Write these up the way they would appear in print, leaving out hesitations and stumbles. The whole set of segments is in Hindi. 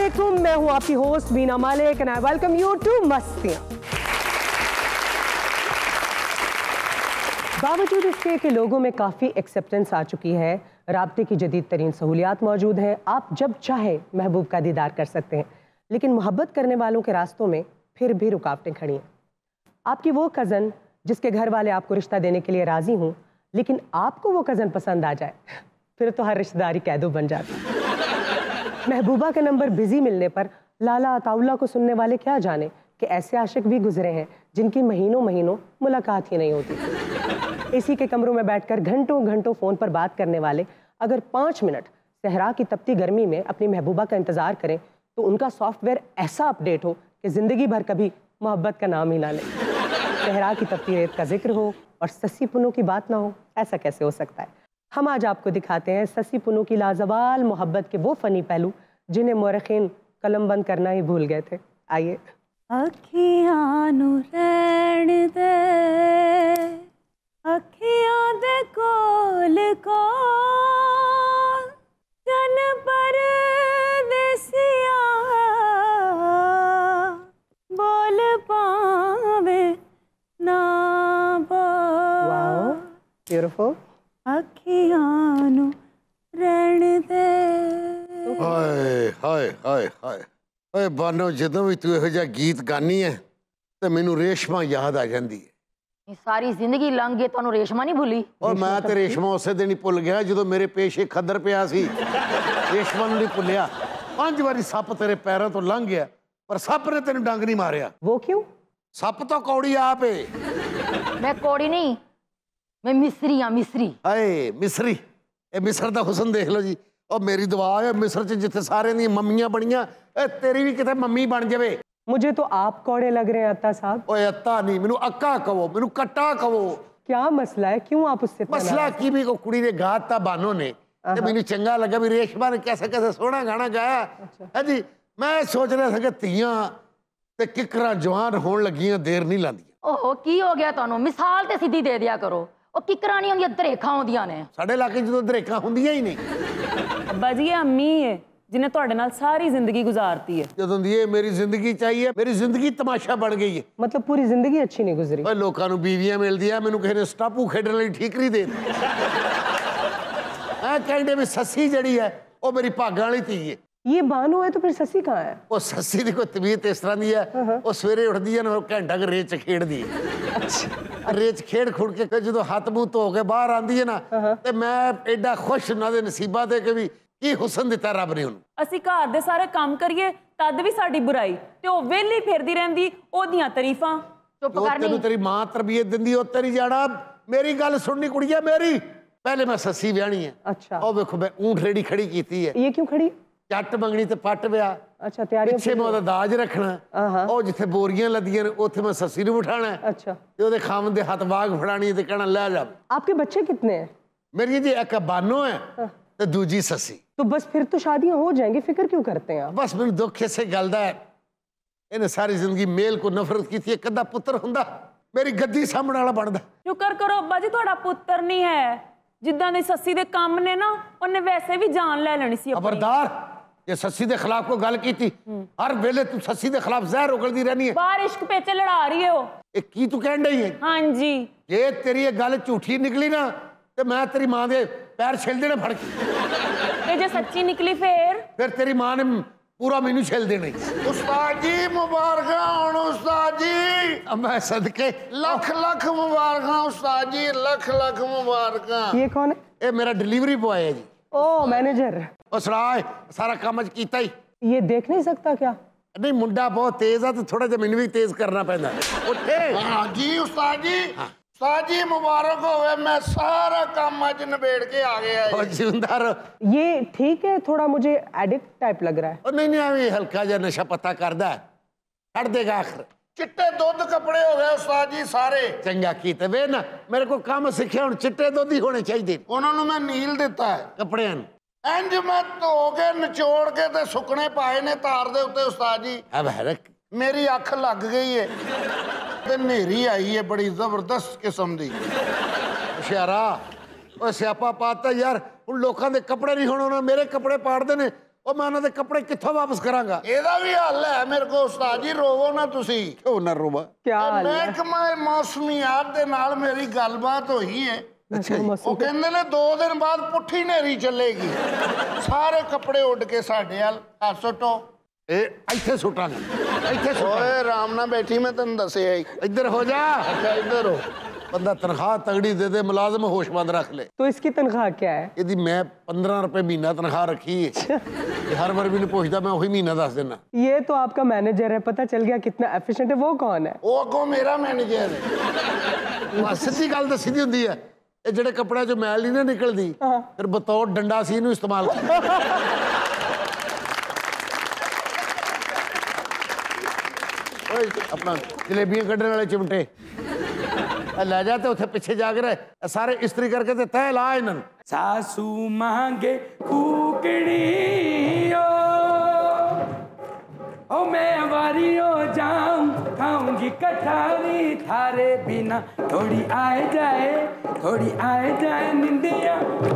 वालेकुम, मैं हूं आपकी host Beena Malik and I welcome you to Mastiyaan. बावजूद इसके कि लोगों में काफ़ी एक्सेप्टेंस आ चुकी है, राब्ते की जदीद तरीन सहूलियात मौजूद हैं, आप जब चाहे महबूब का दीदार कर सकते हैं, लेकिन मोहब्बत करने वालों के रास्तों में फिर भी रुकावटें खड़ी हैं। आपकी वो कज़न जिसके घर वाले आपको रिश्ता देने के लिए राज़ी हों, लेकिन आपको वो कज़न पसंद आ जाए, फिर तो हर रिश्तेदारी कैदो बन जाती है। महबूबा का नंबर बिजी मिलने पर लाला अताउल्ला को सुनने वाले क्या जाने कि ऐसे आशिक भी गुजरे हैं जिनकी महीनों महीनों मुलाकात ही नहीं होती। इसी के कमरों में बैठकर घंटों घंटों फ़ोन पर बात करने वाले अगर 5 मिनट सहरा की तपती गर्मी में अपनी महबूबा का इंतज़ार करें तो उनका सॉफ्टवेयर ऐसा अपडेट हो कि ज़िंदगी भर कभी मोहब्बत का नाम ही ना लें। सहरा की तपती रेत का जिक्र हो और ससी पुन्नू की बात ना हो, ऐसा कैसे हो सकता है? हम आज आपको दिखाते हैं ससी पुन्नू की लाजवाल मोहब्बत के वो फ़नी पहलू जिन्हें मोरखीन कलम बंद करना ही भूल गए थे। आइए। अखियां नू रहण दे, अखियां दे कोल कोल जन परदेसिया बोल पावे ना बोल। Wow, beautiful. अखियां नू रहण दे। हाय हाय हाय हाय हाय बानो, ਜਦੋਂ ਵੀ ਤੂੰ ਇਹੋ ਜਿਹਾ ਗੀਤ ਗਾਨੀ ਹੈ ਤੇ ਮੈਨੂੰ ਰੇਸ਼ਮਾ ਯਾਦ ਆ ਜਾਂਦੀ ਹੈ। ਸਾਰੀ ਜ਼ਿੰਦਗੀ ਲੰਘ ਗਈ, ਤੁਹਾਨੂੰ ਰੇਸ਼ਮਾ ਨਹੀਂ ਭੁੱਲੀ? ਔਰ ਮੈਂ ਤੇ ਰੇਸ਼ਮਾ ਉਸੇ ਦਿਨ ਹੀ ਭੁੱਲ ਗਿਆ ਜਦੋਂ ਮੇਰੇ ਪੇਸ਼ੇ ਖੱਦਰ ਪਿਆ ਸੀ। ਰੇਸ਼ਮਾ ਨੂੰ ਨਹੀਂ ਭੁੱਲਿਆ। 5 ਵਾਰੀ ਸੱਪ ਤੇਰੇ ਪੈਰਾਂ ਤੋਂ ਲੰਘ ਗਿਆ ਪਰ ਸੱਪ ਨੇ ਤੈਨੂੰ ਡੰਗ ਨਹੀਂ ਮਾਰਿਆ। वो क्यों? ਸੱਪ ਤਾਂ ਕੌੜੀ ਆਪ ਏ। ਮੈਂ ਕੌੜੀ ਨਹੀਂ, ਮੈਂ ਮਿਸਰੀ ਆ, ਮਿਸਰੀ। ਹਾਏ ਮਿਸਰੀ, ਇਹ ਮਿਸਰ ਦਾ ਹੁਸਨ ਦੇਖ ਲਓ ਜੀ। और मेरी दुआ है मिस्र च जिथे सारे दी मम्मियां बनियां, तेरी भी किते मम्मी बन जावे। मुझे तो आप कौड़े लग रहे हैं अत्ता साहब। ओए अत्ता नहीं, मैनू अक्का कहो, मैनू कट्टा कहो। क्या मसला है, क्यों आप उससे? मसला की भी को कुड़ी ने गाता बानो ने ते मैनू चंगा लगा भी रेशमा ने कैसे कैसे सोहना गाना गाया है जी। मैं सोच रहा था कि धीयां ते किकरां जवान होण लगियां देर नहीं लांदियां। ओहो की हो गया ਤੁਹਾਨੂੰ? मिसाल ते सीधी दे दिया करो। ਉਹ ਕਿਕਰਾਂ ਨਹੀਂ ਹੁੰਦੀਆਂ, ਧਰੇਖਾਂ ਹੁੰਦੀਆਂ ਨੇ। ਸਾਡੇ ਇਲਾਕੇ ਜਦੋਂ ਧਰੇਖਾਂ ਹੁੰਦੀਆਂ ਹੀ ਨਹੀਂ। अब्बा जी ये अम्मी है जिन्हें तुहाडे नाल सारी जिंदगी गुजारती है। ਜਦੋਂ ਦੀ ਇਹ ਮੇਰੀ ਜ਼ਿੰਦਗੀ चाहिए, मेरी ਜ਼ਿੰਦਗੀ तमाशा बन गई है। मतलब पूरी जिंदगी अच्छी नहीं गुजरी? ਓਏ ਲੋਕਾਂ ਨੂੰ ਬੀਵੀਆਂ ਮਿਲਦੀਆਂ, ਮੈਨੂੰ ਕਿਸੇ ਨੇ ਸਟਾਪੂ ਖੇਡਣ ਲਈ ਠੀਕਰੀ ਦੇ ਦਿੱਤੀ। ਕਹਿੰਦੇ ਵੀ ਸੱਸੀ ਜਿਹੜੀ ਹੈ ਉਹ ਮੇਰੀ ਭਾਗਾਂ ਵਾਲੀ ਧੀ ਹੈ। ये बानो है तो फिर ससी कहाँ है? ਉਹ ਸੱਸੀ ਦੀ ਕੋਈ ਤਬੀਅਤ ਇਸ ਤਰ੍ਹਾਂ ਦੀ ਹੈ, ਉਹ ਸਵੇਰੇ ਉੱਠਦੀ ਹੈ ਨਾ ਘੰਟਾ ਕੁ ਰੇਤ 'ਚ ਖੇਡਦੀ ਹੈ। ਰੇਤ 'ਚ ਖੇਡ ਖੁੜ ਕੇ ਫਿਰ ਜਦੋਂ ਹੱਥ ਮੂੰਹ ਧੋ ਕੇ ਬਾਹਰ ਆਉਂਦੀ ਹੈ ਨਾ ਤੇ ਮੈਂ ਐਡਾ ਖੁਸ਼ ਉਹਨਾਂ ਦੇ ਨਸੀਬਾਂ ਤੇ ਕਿ ਵੀ ਕੀ ਹੁਸਨ ਦਿੱਤਾ ਰੱਬ ਨੇ ਉਹਨੂੰ। ਅਸੀਂ ਘਰ ਦੇ ਸਾਰੇ ਕੰਮ ਕਰੀਏ ਤਦ ਵੀ ਸਾਡੀ ਬੁਰਾਈ ਤੇ ਉਹ ਵਿਹਲੀ ਫਿਰਦੀ ਰਹਿੰਦੀ, ਉਹਦੀਆਂ ਤਾਰੀਫਾਂ। ਚੁੱਪ ਜੋ ਕਰਨੀ। ਤੈਨੂੰ ਤੇਰੀ ਮਾਂ ਤਰਬੀਅਤ ਦਿੰਦੀ ਉਹ ਤੇਰੀ ਜਾਣਾ। ਮੇਰੀ ਗੱਲ ਸੁਣਨੀ ਕੁੜੀਏ ਮੇਰੀ, ਪਹਿਲੇ ਮੈਂ ਸੱਸੀ ਵਿਆਹਣੀ ਹੈ। अच्छा, ਉਹ ਵੇਖੋ ਮੈਂ ਊਂਠ ਰੇੜੀ ਖੜੀ ਕੀਤੀ ਹੈ। ये क्यों खड़ी? ਚੱਟ ਮੰਗਣੀ ਤੇ ਪੱਟ ਵਿਆਹ। अच्छा, तैयारी ਪਿੱਛੇ ਮੈਂ ਉਹਦਾ ਦਾਜ ਰੱਖਣਾ। ਉਹ ਜਿੱਥੇ ਬੋਰੀਆਂ ਲੱਦੀਆਂ ਨੇ ਉੱਥੇ ਮੈਂ ਸੱਸੀ ਨੂੰ ਬਿਠਾਣਾ। अच्छा, ਤੇ ਉਹਦੇ ਖਾਵਨ ਦੇ ਹੱਥ ਬਾਗ ਫੜਾਣੀ ਤੇ ਕਹਿਣਾ ਲੈ ਜਾ। आपके बच्चे कितने हैं? ਮੇਰੀ ਜੀ ਇੱਕ ਬਾਨੋ ਹੈ ਤੇ ਦੂਜੀ ਸੱਸੀ। तो बस फिर तो शादियां हो जाएंगी, फिक्र क्यों करते हैं आप? ਬਸ ਮੈਨੂੰ ਦੁੱਖ ਇਸੇ ਗੱਲ ਦਾ ਹੈ, ਇਹਨੇ ਸਾਰੀ ਜ਼ਿੰਦਗੀ ਮੇਲ ਕੋ ਨਫ਼ਰਤ ਕੀਤੀ ਹੈ। ਕਦਾ ਪੁੱਤਰ ਹੁੰਦਾ ਮੇਰੀ ਗੱਦੀ ਸਾਂਭਣ ਵਾਲਾ ਬਣਦਾ। ਸ਼ੁਕਰ ਕਰੋ ਅੱਬਾ ਜੀ ਤੁਹਾਡਾ ਪੁੱਤਰ ਨਹੀਂ ਹੈ। ਜਿੱਦਾਂ ਦੀ ਸੱਸੀ ਦੇ ਕੰਮ ਨੇ ਨਾ, ਉਹਨੇ ਵੈਸੇ ਵੀ ਜਾਨ ਲੈ ਲੈਣੀ ਸੀ ਆਪਣੀ। ਖਬਰਦਾਰ, ਜੇ ਸੱਸੀ ਦੇ ਖਿਲਾਫ ਕੋਈ ਗੱਲ ਕੀਤੀ ਹਰ ਵੇਲੇ ਤੂੰ ਸੱਸੀ ਦੇ ਖਿਲਾਫ ਜ਼ਹਿਰ ਉਗਲਦੀ ਰਹਿਣੀ ਹੈ। ਬਾਹਰ ਇਸ਼ਕ ਪੇਚੇ ਲੜਾ ਰਹੀ ਹੈ ਉਹ। ਇਹ ਕੀ ਤੂੰ ਕਹਿਣ ਡਈ ਹੈ? ਹਾਂਜੀ। ਜੇ ਤੇਰੀ ਇਹ ਗੱਲ ਝੂਠੀ ਨਿਕਲੀ ਨਾ ਤੇ ਮੈਂ ਤੇਰੀ ਮਾਂ ਦੇ ਪੈਰ ਛਿਲ ਦੇਣੇ ਫੜ ਕੇ। ਤੇ ਜੇ ਸੱਚੀ ਨਿਕਲੀ ਫਿਰ ਤੇਰੀ ਮਾਂ ਨੇ ਪੂਰਾ ਮੈਨੂੰ ਛਿਲ ਦੇਣੇ। उस्ताद जी मुबारक होण उस्ताद जी। मैं सदके लख लख मुबारक उस्ताद जी, लख लख मुबारक। ये कौन है? ये मेरा डिलीवरी बॉय है जी। ओ मैनेजर। और सराय सारा काम अज कीता ही। ये देख नहीं सकता क्या? नहीं मुंडा बहुत तेज है तो थोड़ा जिहा मैनू भी तेज करना पैंदा। उठे। हाँ जी उस्ताद जी। उस्ताद जी मुबारक होवे, मैं सारा काम अज निबेड़ के आ गया है। और जिंदा रहो। ये ठीक है, थोड़ा मुझे एडिक्ट टाइप लग रहा है। और नहीं नहीं हल्का जिहा नशा पता करदा है, छड़ देगा आखिर। चिट्टे दुध कपड़े हो गए उस्ताद जी सारे। चंगा कीते वे ना, मेरे को काम सीखिया हुण चिट्टे दुध ही होने चाहिए। उन्होंने मैं नील दिता है कपड़ियां नूं। इंज मैं धो के निचोड़ के ते सुकने पाए ने तार दे उत्ते उस्ताद जी। अब है मेरी अख लग गई है ते नेरी आई है बड़ी जबरदस्त किस्म दी। होशियारा ओए स्यापा पाता यार, हुण लोकां दे कपड़े नहीं होण, उन्हां मेरे कपड़े पाड़दे ने। ਉਹ ਮੈਂ ਉਹਨਾਂ ਦੇ ਕੱਪੜੇ ਕਿੱਥੋਂ ਵਾਪਸ ਕਰਾਂਗਾ? ਇਹਦਾ ਵੀ ਹੱਲ ਹੈ ਮੇਰੇ ਕੋਲ ਉਸਤਾਦ ਜੀ, ਰੋਵੋ ਨਾ ਤੁਸੀਂ। ਕਿਉਂ ਨਾ ਰੋਵਾ? क्या हाल है? ਮਹਿਕਮਾ ਮੌਸਮੀਆਤ ਦੇ ਨਾਲ ਮੇਰੀ ਗੱਲਬਾਤ ਹੋਈ ਹੈ। ਅੱਛਾ ਜੀ। ਉਹ ਕਹਿੰਦੇ ਨੇ 2 ਦਿਨ ਬਾਅਦ ਪੁੱਠੀ ਨੇਰੀ ਚੱਲੇਗੀ, ਸਾਰੇ ਕੱਪੜੇ ਉੱਡ ਕੇ ਸਾਡੇ ਵੱਲ ਹੱਥ ਸੁੱਟੋ। ਇਹ ਇੱਥੇ ਸੁੱਟਾਂਗੇ, ਇੱਥੇ ਸੁੱਟਾਂਗੇ। ਓਏ ਆਰਾਮ ਨਾਲ ਬੈਠੀ, ਮੈਂ ਤੈਨੂੰ ਦੱਸਿਆ ਹੀ। ਇੱਧਰ ਹੋ ਜਾ। ਅੱਛਾ ਇੱਧਰ ਹੋ। ਬੰਦਾ ਤਨਖਾਹ ਤਗੜੀ ਦੇ ਦੇ, ਮੁਲਾਜ਼ਮ ਹੋਸ਼ਮੰਦ ਰੱਖ ਲੈ। तो इसकी तनख्वाह क्या है? ਇਹਦੀ ਮੈਂ 15 ਰੁਪਏ ਮਹੀਨਾ ਤਨਖਾਹ ਰੱਖੀ ਹੈ। ਇਹ ਹਰ ਵਾਰ ਮੈਨੂੰ ਪੁੱਛਦਾ, ਮੈਂ ਉਹੀ ਮਹੀਨਾ ਦੱਸ ਦਿੰਦਾ। ये तो आपका मैनेजर है, पता चल गया कितना एफिशिएंट है। वो कौन है? ਉਹ ਅੱਗੋਂ ਮੇਰਾ ਮੈਨੇਜਰ ਹੈ। ਬਸ ਸਿੱਧੀ ਗੱਲ ਦੱਸੀ ਦੀ ਹੁੰਦੀ ਹੈ। ਇਹ ਜਿਹੜੇ ਕੱਪੜਿਆਂ 'ਚੋਂ ਮੈਲ ਨਹੀਂ ਨਾ ਨਿਕਲਦੀ, ਫਿਰ ਬਤੌਰ ਡੰਡਾ ਸੀ ਇਹਨੂੰ ਇਸਤੇਮਾਲ ਕਰ। ਓਏ ਆਪਣਾ ਜਲੇਬੀਆਂ ਕੱਢਣ ਵਾਲੇ ਚਿਮਟੇ ਲੈ ਜਾ, ਤੇ ਉੱਥੇ ਪਿੱਛੇ ਜਾ ਕੇ ਰਹਿ, ਸਾਰੇ ਇਸਤਰੀ ਕਰਕੇ ਤੇ ਤਹਿ ਲਾ ਇਹਨਾਂ ਨੂੰ। सासू मांगे कुकड़ी ओ मैं वारी हो जाऊं, खाऊंगी कठारी थारे बिना, थोड़ी आए जाए निंदिया।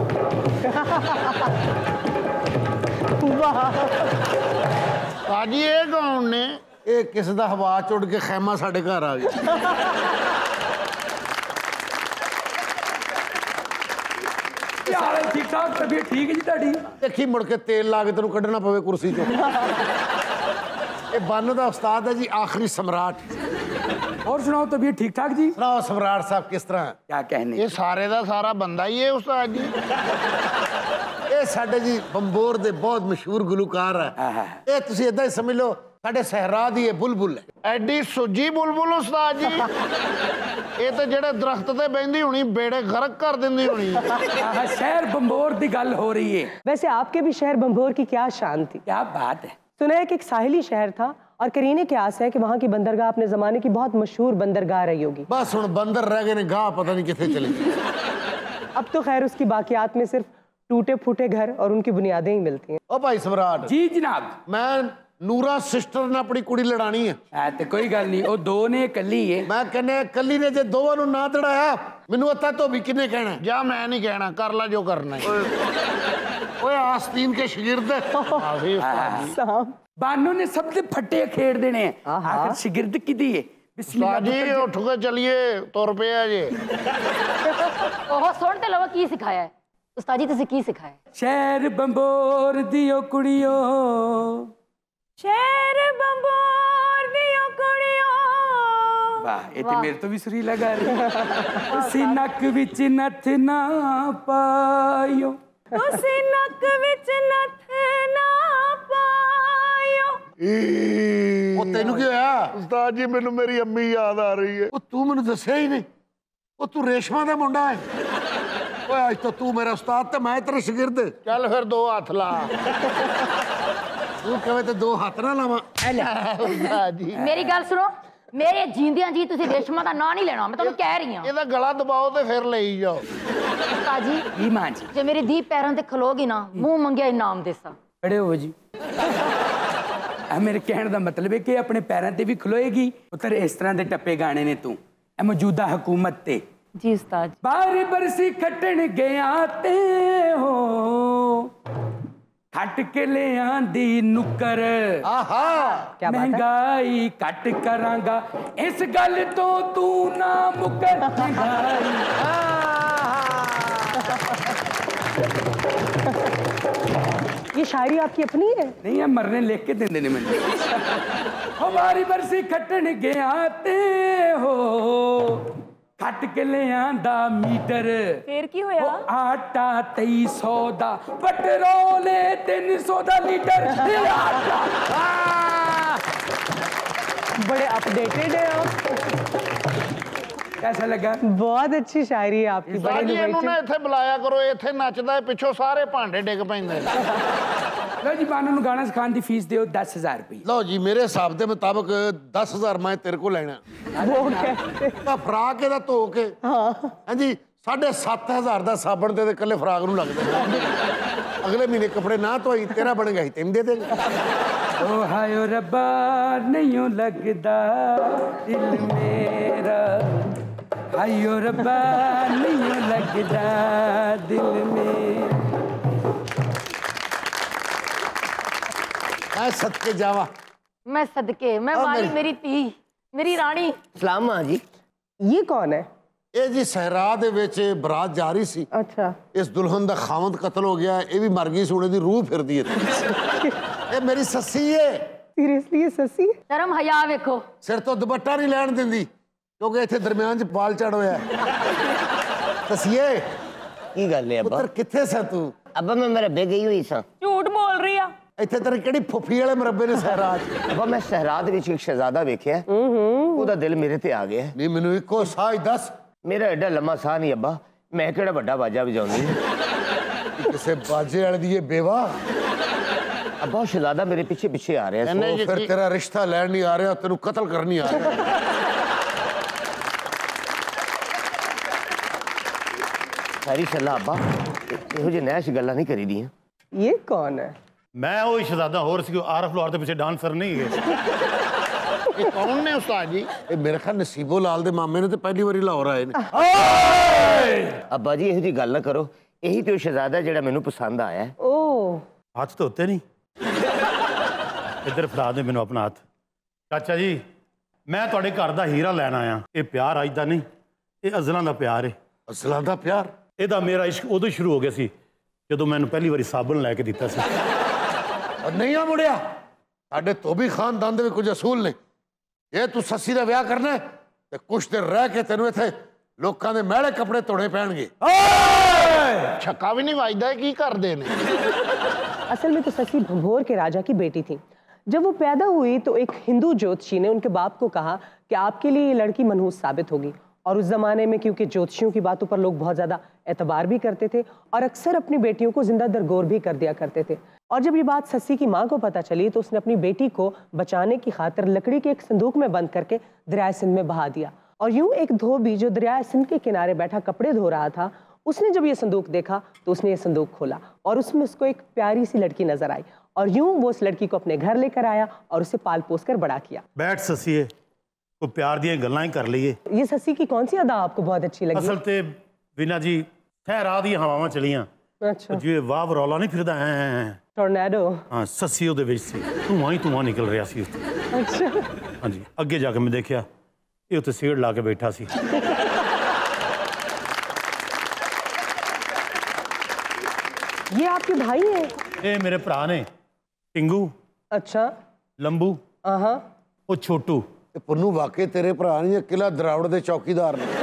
ਭਾਜੀ ਇਹ ਕੌਣ ਨੇ? ਇਹ ਕਿਸ ਦਾ ਹਵਾ ਚ ਉੱਡ ਕੇ ਖੈਮਾ ਸਾਡੇ ਘਰ ਆ ਗਿਆ। यार ठीक ठाक, तबीयत ठीक है जी ताड़ी? ਦੇਖੀ ਮੁੜ ਕੇ ਤੇਲ ਲਾ ਕੇ ਤੈਨੂੰ ਕੱਢਣਾ ਪਵੇ ਕੁਰਸੀ ਚੋਂ। ਇਹ ਬੰਨ ਦਾ ਉਸਤਾਦ ਹੈ ਜੀ, ਆਖਰੀ ਸਮਰਾਟ। और सुनाओ, तबीयत ठीक ठाक जी? ਸੁਣਾਓ ਸਮਰਾਟ ਸਾਹਿਬ ਕਿਸ ਤਰ੍ਹਾਂ? क्या कहने। ਇਹ ਸਾਰੇ ਦਾ ਸਾਰਾ ਬੰਦਾ ਹੀ ਹੈ ਉਸਤਾਦ ਜੀ। ਇਹ ਸਾਡੇ ਜੀ ਬੰਬੋਰ ਦੇ ਬਹੁਤ ਮਸ਼ਹੂਰ ਗੁਲੂਕਾਰ ਹੈ। ਇਹ ਤੁਸੀਂ ਇਦਾਂ ਹੀ ਸਮਝ ਲਓ, ਸਾਡੇ ਸਹਿਰਾ ਦੀ ਇਹ ਬੁਲਬੁਲ ਹੈ। ਐਡੀ ਸੁੱਜੀ ਬੁਲਬੁਲ ਉਸਤਾਦ ਜੀ। ਇਹ ਤਾਂ ਜਿਹੜੇ ਦਰਖਤ ਤੇ ਬੈੰਦੀ ਹੋਣੀ, ਬੇੜੇ ਗਰਕ ਕਰ ਦਿੰਦੀ ਹੋਣੀ। शहर बंबोर दी गल हो रही है। वैसे आपके भी शहर बंबोर की क्या शान थी? क्या बात है। सुना है कि एक साहिली शहर था और करीने के आस है कि वहाँ की बंदरगाह अपने जमाने की बहुत मशहूर बंदरगाह रही होगी। बस हुण बंदर रह गए ने, गाह पता नहीं कितने चले गए। अब तो खैर उसकी बाकियात में सिर्फ टूटे फूटे घर और उनकी बुनियादें ही मिलती हैं। ओ भाई सम्राट जी जनाब। मैं ਨੂਰਾ ਸਿਸਟਰ ਨੇ ਆਪਣੀ ਕੁੜੀ ਲੜਾਣੀ ਹੈ। ਤੇ ਕੋਈ ਗੱਲ ਨਹੀਂ, ਉਹ ਦੋ ਨੇ ਇਕੱਲੀ ਹੈ। ਮੈਂ ਕਹਿੰਦਾ ਇਕੱਲੀ ਨੇ ਜੇ ਦੋਵਾਂ ਨੂੰ ਨਾ ਤੜਾਇਆ, ਮੈਨੂੰ ਅੱਤਾ ਧੋਬੀ ਕਿੰਨੇ ਕਹਿਣਾ? ਜਾ ਮੈਂ ਨਹੀਂ ਕਹਿਣਾ, ਕਰ ਲੈ ਜੋ ਕਰਨਾ ਹੈ। ਓਏ ਆਸਤੀਨ ਕੇ ਸ਼ਾगिर्द ਬਾਨੂ ਨੇ ਸਭ ਦੇ ਫੱਟੇ ਖੇਡ ਦੇਣੇ ਆ। ਆਖਰ ਸ਼ਾगिर्द ਕਿਦੀ ਹੈ? ਬਿਸਮਿਲ੍ਲਾ ਜੀ, ਉੱਠ ਕੇ ਚਲੀਏ, ਤੁਰ ਪਿਆ ਜੇ। ਉਹ ਸੁਣ ਤੇ ਲਵੋ ਕੀ ਸਿਖਾਇਆ ਹੈ ਉਸਤਾਦ ਜੀ, ਤੁਸੀਂ ਕੀ ਸਿਖਾਇਆ? ਸ਼ਹਿਰ ਬੰਬੋਰ ਦਿਓ ਕੁੜੀਓ, शहर बंबोर दियो कुड़ियो। वाह, ये तो मेरे तो भी सुरीला गा रही। उसी नक विच नथ ना पायो, तुसी नक विच नथ ना पायो। ਉਹ ਤੈਨੂੰ ਕੀ ਹੋਇਆ? ਉਸਤਾਦ ਜੀ ਮੈਨੂੰ ਮੇਰੀ ਅੰਮੀ ਯਾਦ ਆ ਰਹੀ ਹੈ। ਉਹ ਤੂੰ ਮੈਨੂੰ ਦੱਸਿਆ ਹੀ ਨਹੀਂ। ਉਹ ਤੂੰ ਰੇਸ਼ਮਾ ਦਾ ਮੁੰਡਾ ਹੈ। ਓਏ ਅੱਜ ਤਾਂ ਤੂੰ ਮੇਰਾ ਉਸਤਾਦ ਤੇ ਮੈਂ ਤੇਰਾ ਸ਼ਾगिर्द। ਚੱਲ ਫਿਰ 2 ਹੱਥ ਲਾ। ਤੂੰ ਕਹੇ ਤੇ 2 ਹੱਥ ਨਾ ਲਾਵਾਂ। ਉਸਤਾਦ ਜੀ ਮੇਰੀ ਗੱਲ ਸੁਣੋ, ਮੇਰੇ ਜੀਂਦਿਆਂ ਜੀ ਤੁਸੀਂ ਰੇਸ਼ਮਾ ਦਾ ਨਾਂ ਨਹੀਂ ਲੈਣਾ, ਮੈਂ ਤੁਹਾਨੂੰ ਕਹਿ ਰਹੀ ਹਾਂ। ਇਹਦਾ ਗਲਾ ਦਬਾਓ ਤੇ ਫਿਰ ਲਈ ਜਾਓ। ਉਸਤਾਦ ਜੀ जी मां जी, ਜੇ ਮੇਰੀ ਧੀ ਪੈਰਾਂ ਤੇ ਖਲੋਗੀ ਨਾ, ਮੂੰਹ ਮੰਗਿਆ ਇਨਾਮ ਦੇਸਾਂ। खड़े हो जी। मेरे कहने का मतलब है कि अपने पैरों ते भी खलोएगी। पुत्र इस तरह के टप्पे गाने ने तू ए मौजूदा हुकूमत ते। जी उस्ताद। बारी बरसी खटन गया ते हो, खट के ले आंदी नुकर। ਆਹਾ क्या बात है? महंगाई कट करांगा, इस गल तो तू ना मुकर। महंगाई ये शायरी आपकी अपनी है? नहीं है, मरने लिख के देंदे ने मैंने। हमारी बरसी खटन गया ते हो, खट के ले आंदा मीटर। फिर की होया? आटा 2300 दा, पेट्रोल 300 दा लीटर। बड़े अपडेटेड है आप। कैसा लगा? बहुत अच्छी शायरी है आपकी। बड़ी ਉਸਤਾਦ ਜੀ ਇਹਨੂੰ ਨਾ innovative। ਇੱਥੇ ਬੁਲਾਇਆ ਕਰੋ, ਇੱਥੇ ਨੱਚਦਾ, ਪਿੱਛੋਂ ਸਾਰੇ ਭਾਂਡੇ ਡਿੱਗ ਪੈਂਦੇ। लो जी, बानू नू गाना सिखाने की फीस दियो 10,000 रुपये। ਲਓ ਜੀ, ਮੇਰੇ ਹਿਸਾਬ ਦੇ ਮੁਤਾਬਕ 10,000 ਮੈਂ ਤੇਰੇ ਕੋਲ ਲੈਣਾ। वो कैसे? ਤਾਂ ਫਰਾਕ ਇਹਦਾ ਧੋ ਕੇ ਹਾਂਜੀ 7,500 ਦਾ ਸਾਬਣ ਤੇ ਇਕੱਲੇ ਫਰਾਕ ਨੂੰ ਲੱਗਦਾ। ਅਗਲੇ ਮਹੀਨੇ ਕੱਪੜੇ ਨਾ ਧੋਈ, ਤੇਰਾ ਬਣੇਗਾ ਹੀ ਤੈਨੂੰ ਦੇ ਦੇਗਾ। ओ हायो रब्बा नहीं लगदा दिल मेरा, हायो रब्बा नहीं लगदा दिल में। मैं सदके जावा। मैं सदके, मैं वाली मेरी धी, मेरी रानी। सलाम मां जी। ये कौन है? ਇਹ ਜੀ ਸਹਿਰਾ ਦੇ ਵਿੱਚ ਬਰਾਤ ਜਾ ਰਹੀ ਸੀ। अच्छा। ਇਸ ਦੁਲਹਨ ਦਾ ਖਾਵੰਦ ਕਤਲ ਹੋ ਗਿਆ, ਇਹ ਵੀ ਮਰ ਗਈ, ਸੋਨੇ ਦੀ ਰੂਹ ਫਿਰਦੀ ਹੈ। ਇਹ ਮੇਰੀ ਸੱਸੀ ਏ। सीरियसली ये ससी? शर्म हया वेखो। ਸਿਰ ਤੋਂ ਦੁਪੱਟਾ ਨਹੀਂ ਲੈਣ ਦਿੰਦੀ ਕਿਉਂਕਿ ਇੱਥੇ ਦਰਮਿਆਨ 'ਚ ਬਾਲ ਚੜ ਹੋਇਆ। ਸੱਸੀਏ की गल है अब्बा? ਪੁੱਤਰ ਕਿੱਥੇ ਸੈਂ ਤੂੰ? अब्बा मैं मरबे गई हुई सा। ਝੂਠ ਬੋਲ ਰਹੀ ਆ। ਇੱਥੇ ਤੇਰੇ ਕਿਹੜੀ ਫੁੱਫੀ ਵਾਲੇ ਮਰੱਬੇ ਨੇ ਸਹਿਰਾ 'ਚ? अब्बा मैं सहरा दे विच एक शहजादा वेख्या, ਉਹਦਾ ਦਿਲ ਮੇਰੇ ਤੇ ਆ ਗਿਆ। ਨਹੀਂ ਮੈਨੂੰ ਇੱਕੋ ਸਾਹ ਹੀ ਦੱਸ। मेरा एडा लम्मा साह नहीं अब्बा, मैं केड़ा बड़ा बाजा बजाउंदी। ਕਿਸੇ ਬਾਜੇ ਵਾਲੇ ਦੀ ਇਹ ਬੇਵਾ। अब्बा वो शहजादा मेरे पीछे पीछे आ रहा है। ਉਹ ਫਿਰ ਤੇਰਾ ਰਿਸ਼ਤਾ ਲੈਣ ਨਹੀਂ ਆ ਰਿਹਾ, ਤੈਨੂੰ ਕਤਲ ਕਰਨ ਨਹੀਂ ਆ ਰਿਹਾ। सारी सलाह अब्बा ਇਹੋ ਜਿਹੇ ਨੈਸ਼ ਗੱਲਾਂ ਨਹੀਂ ਕਰੀ ਦੀਆਂ। ये कौन है? मैं वो शहजादा होर सी आरफ लाहौर के पीछे डांसर नहीं है। ਇਹ ਕੌਣ ਨੇ ਉਸਤਾਦ ਜੀ? ਇਹ ਮੇਰੇ ਖਿਆਲ ਨਸੀਬੋ ਲਾਲ ਦੇ ਮਾਮੇ ਨੇ ਤੇ ਪਹਿਲੀ ਵਾਰੀ ਲਾਹੌਰ ਆਏ ਨੇ। अब्बा जी ਇਹੋ ਜਿਹੀ ਗੱਲ ਨਾ ਕਰੋ, ਇਹੀ ਤੇ ਉਹ ਸ਼ਹਿਜ਼ਾਦਾ ਜਿਹੜਾ ਮੈਨੂੰ ਪਸੰਦ ਆਇਆ। ओ हाथ धोते नहीं। इधर फड़ा दे मैनू अपना हाथ। चाचा जी मैं तुहाडे घर दा हीरा लैन आया। ये प्यार अज दा नहीं, ये अज़लां दा प्यार है। ਅਸਲਾਂ ਦਾ ਪਿਆਰ। ਇਹਦਾ ਮੇਰਾ ਇਸ਼ਕ ਉਦੋਂ ਸ਼ੁਰੂ ਹੋ ਗਿਆ ਸੀ ਜਦੋਂ ਮੈਨੂੰ ਪਹਿਲੀ ਵਾਰੀ ਸਾਬਣ ਲੈ ਕੇ ਦਿੱਤਾ ਸੀ। ਔਰ ਨਹੀਂ ਆ ਮੁੜਿਆ, ਸਾਡੇ ਧੋਬੀ ਖਾਨਦਾਨ ਦੇ ਵੀ ਕੁਝ ਅਸੂਲ ਨੇ। ਜੇ ਤੂੰ ਸੱਸੀ ਦਾ ਵਿਆਹ ਕਰਨਾ ਤੇ ਕੁਛ ਦਿਨ ਰਹਿ ਕੇ ਤੈਨੂੰ ਇੱਥੇ ਲੋਕਾਂ ਦੇ ਮਹਿਲੇ ਕੱਪੜੇ ਧੋਣੇ ਪੈਣਗੇ। ਛੱਕਾ ਵੀ ਨਹੀਂ ਵੱਜਦਾ, ਕੀ ਕਰਦੇ ਨੇ? असल में तो ससी भंभोर के राजा की बेटी थी। जब वो पैदा हुई तो एक हिंदू ज्योतिषी ने उनके बाप को कहा कि आपके लिए ये लड़की मनहूस साबित होगी। और उस जमाने में क्योंकि ज्योतिषियों की बातों पर लोग बहुत ज्यादा एतबार भी करते थे और अक्सर अपनी बेटियों को जिंदा दरगोर भी कर दिया करते थे। और जब ये बात ससी की माँ को पता चली तो उसने अपनी बेटी को बचाने की खातिर लकड़ी के एक संदूक में बंद करके दरियाए सिंध में बहा दिया। और यूं एक धोबी जो दरियाए सिंध के किनारे बैठा कपड़े धो रहा था, उसने जब ये संदूक देखा तो उसने ये संदूक खोला और उसमें उसको एक प्यारी सी लड़की नजर आई। और यूं वो उस लड़की को अपने घर लेकर आया और उसे पाल पोस कर बड़ा किया। बैठ ससीए, को प्यार दी गल्लां ही कर लईए। ये ससी की कौन सी अदा आपको बहुत अच्छी लगी? असल ते बिना जी सहरा दी हवावां चलियां। अच्छा। जिवें वाह रौला नहीं फिरदा है। टोर्नेडो। हाँ ससी ਉਹਦੇ ਵਿੱਚ ਸੀ, ਧੂਆਂ ਨਿਕਲ ਰਿਹਾ ਸੀ ਉੱਥੇ। अच्छा। ਹਾਂਜੀ ਅੱਗੇ ਜਾ ਕੇ ਮੈਂ ਦੇਖਿਆ ਇਹ ਉੱਥੇ ਸੀੜ ਲਾ ਕੇ ਬੈਠਾ ਸੀ। ये आपके भाई हैं? ਇਹ ਮੇਰੇ ਭਰਾ ਨੇ टिंगू, अच्छा। लंबू, हाँ। ਉਹ ਛੋਟੂ। ਤੇ ਪੁੰਨੂ ਵਾਕਈ ਤੇਰੇ ਭਰਾ ਨਹੀਂ, ਕਿਲਾ ਦਰਾਵੜ ਦੇ ਚੌਕੀਦਾਰ ਨੇ।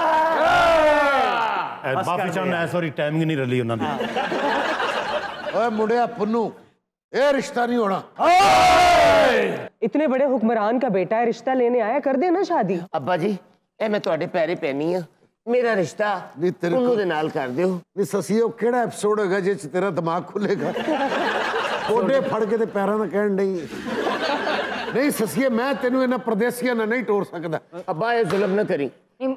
ਮਾਫੀ ਚਾਹੁੰਦਾ ਸੌਰੀ ਟਾਈਮਿੰਗ ਨਹੀਂ ਰਲੀ ਉਹਨਾਂ ਦੀ। ਓਏ ਮੁੰਡਿਆ ਪੁੰਨੂ, ਇਹ ਰਿਸ਼ਤਾ ਨਹੀਂ ਹੋਣਾ। इतने बड़े हुक्मरान का बेटा है, रिश्ता लेने आया, कर देना शादी। अब्बा जी ਇਹ ਮੈਂ ਤੁਹਾਡੇ ਪੈਰੇ ਪੈਣੀ ਆ, ਮੇਰਾ ਰਿਸ਼ਤਾ ਨਹੀਂ ਤੇਰੇ ਉਹਨੂੰ ਦੇ ਨਾਲ ਕਰ ਦਿਓ। ਨਹੀਂ ਸੱਸੀ, ਉਹ ਕਿਹੜਾ ਐਪੀਸੋਡ ਹੈਗਾ ਜਿਸ 'ਚ ਤੇਰਾ ਦਿਮਾਗ ਖੁੱਲੇਗਾ? ਕੋਡੇ ਫੜ ਕੇ ਤੇ ਪੈਰਾਂ ਨਾਲ ਕਹਿਣ ਨਹੀਂ। ਨਹੀਂ ਸੱਸੀਏ, ਮੈਂ ਤੈਨੂੰ ਇਹਨਾਂ ਪਰਦੇਸੀਆਂ ਨਾਲ ਨਹੀਂ ਟੋਰ ਸਕਦਾ। अब्बा ये जुल्म न करी।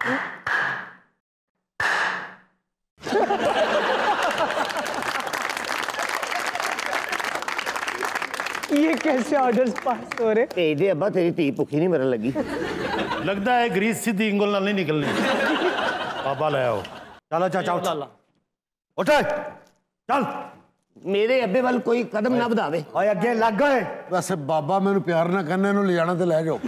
ये कैसे ऑर्डर्स पास हो रहे? भेज दे अब्बा, तेरी धी भुखी नहीं मरन लगी। लगता है ग्रीस सीधी इंगल नाल नहीं निकलनी। बाबा ले आओ। चलो चाचा उठ चल। मेरे अब्बे वाल कोई कदम ना बढ़ावे। ओए अगे लग गए। ਵੈਸੇ ਬਾਬਾ ਮੈਨੂੰ ਪਿਆਰ ਨਾ ਕਰਨਾ, ਇਹਨੂੰ ਲਿਜਾਣਾ ਤੇ ਲੈ ਜਾਓ।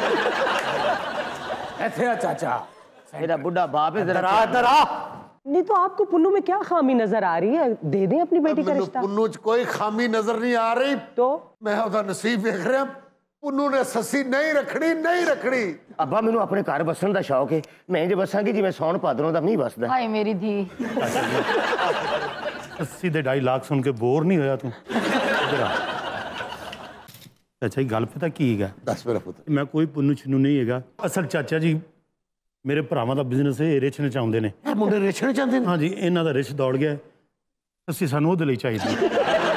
ਇੱਥੇ ਆ ਚਾਚਾ। मेरा बुढ़ा बाप है, जरा इधर आ। नहीं तो आपको पुन्नू में क्या खामी नजर आ रही है? दे दें अपनी बेटी का ਮੈਨੂੰ रिश्ता। ਪੁੰਨੂ 'ਚ ਕੋਈ ਖਾਮੀ ਨਜ਼ਰ ਨਹੀਂ ਆ ਰਹੀ। तो ਮੈਂ ਉਹਦਾ ਨਸੀਬ ਵੇਖ ਰਿਹਾ। ਪੁੰਨੂ ਨੇ ਸੱਸੀ ਨਹੀਂ ਰੱਖਣੀ, ਨਹੀਂ ਰੱਖਣੀ। अब्बा मैनू अपने घर बसन का शौक है, मैं जो बसांगी जिवें सौण भादरों दा नहीं बसदा। हाय मेरी धी। 80 ਦੇ 2.5 ਲੱਖ ਸੁਣ ਕੇ ਬੋਰ ਨਹੀਂ ਹੋਇਆ ਤੂੰ? ਇੱਧਰ ਆ ਚਾਚਾ ਜੀ, ਗੱਲ ਪਤਾ ਕੀ ਹੈਗਾ? ਦੱਸ ਮੇਰਾ ਪੁੱਤ। ਮੈਂ ਕੋਈ ਪੁੰਨੂ ਛਿੰਨੂ ਨਹੀਂ ਹੈਗਾ। ਅਸਲ ਚਾਚਾ ਜੀ ਮੇਰੇ ਭਰਾਵਾਂ ਦਾ ਬਿਜ਼ਨਸ ਹੈ, ਰਿਚ ਨੇ ਚਾਹੁੰਦੇ ਨੇ। ਇਹ ਮੁੰਡੇ ਰੇਛਣ ਚਾਹੁੰਦੇ ਨੇ? ਹਾਂਜੀ ਇਹਨਾਂ ਦਾ ਰਿਚ ਦੌੜ ਗਿਆ, ਅਸੀਂ ਸਾਨੂੰ ਉਹਦੇ ਲਈ ਚਾਹੀਦੀ।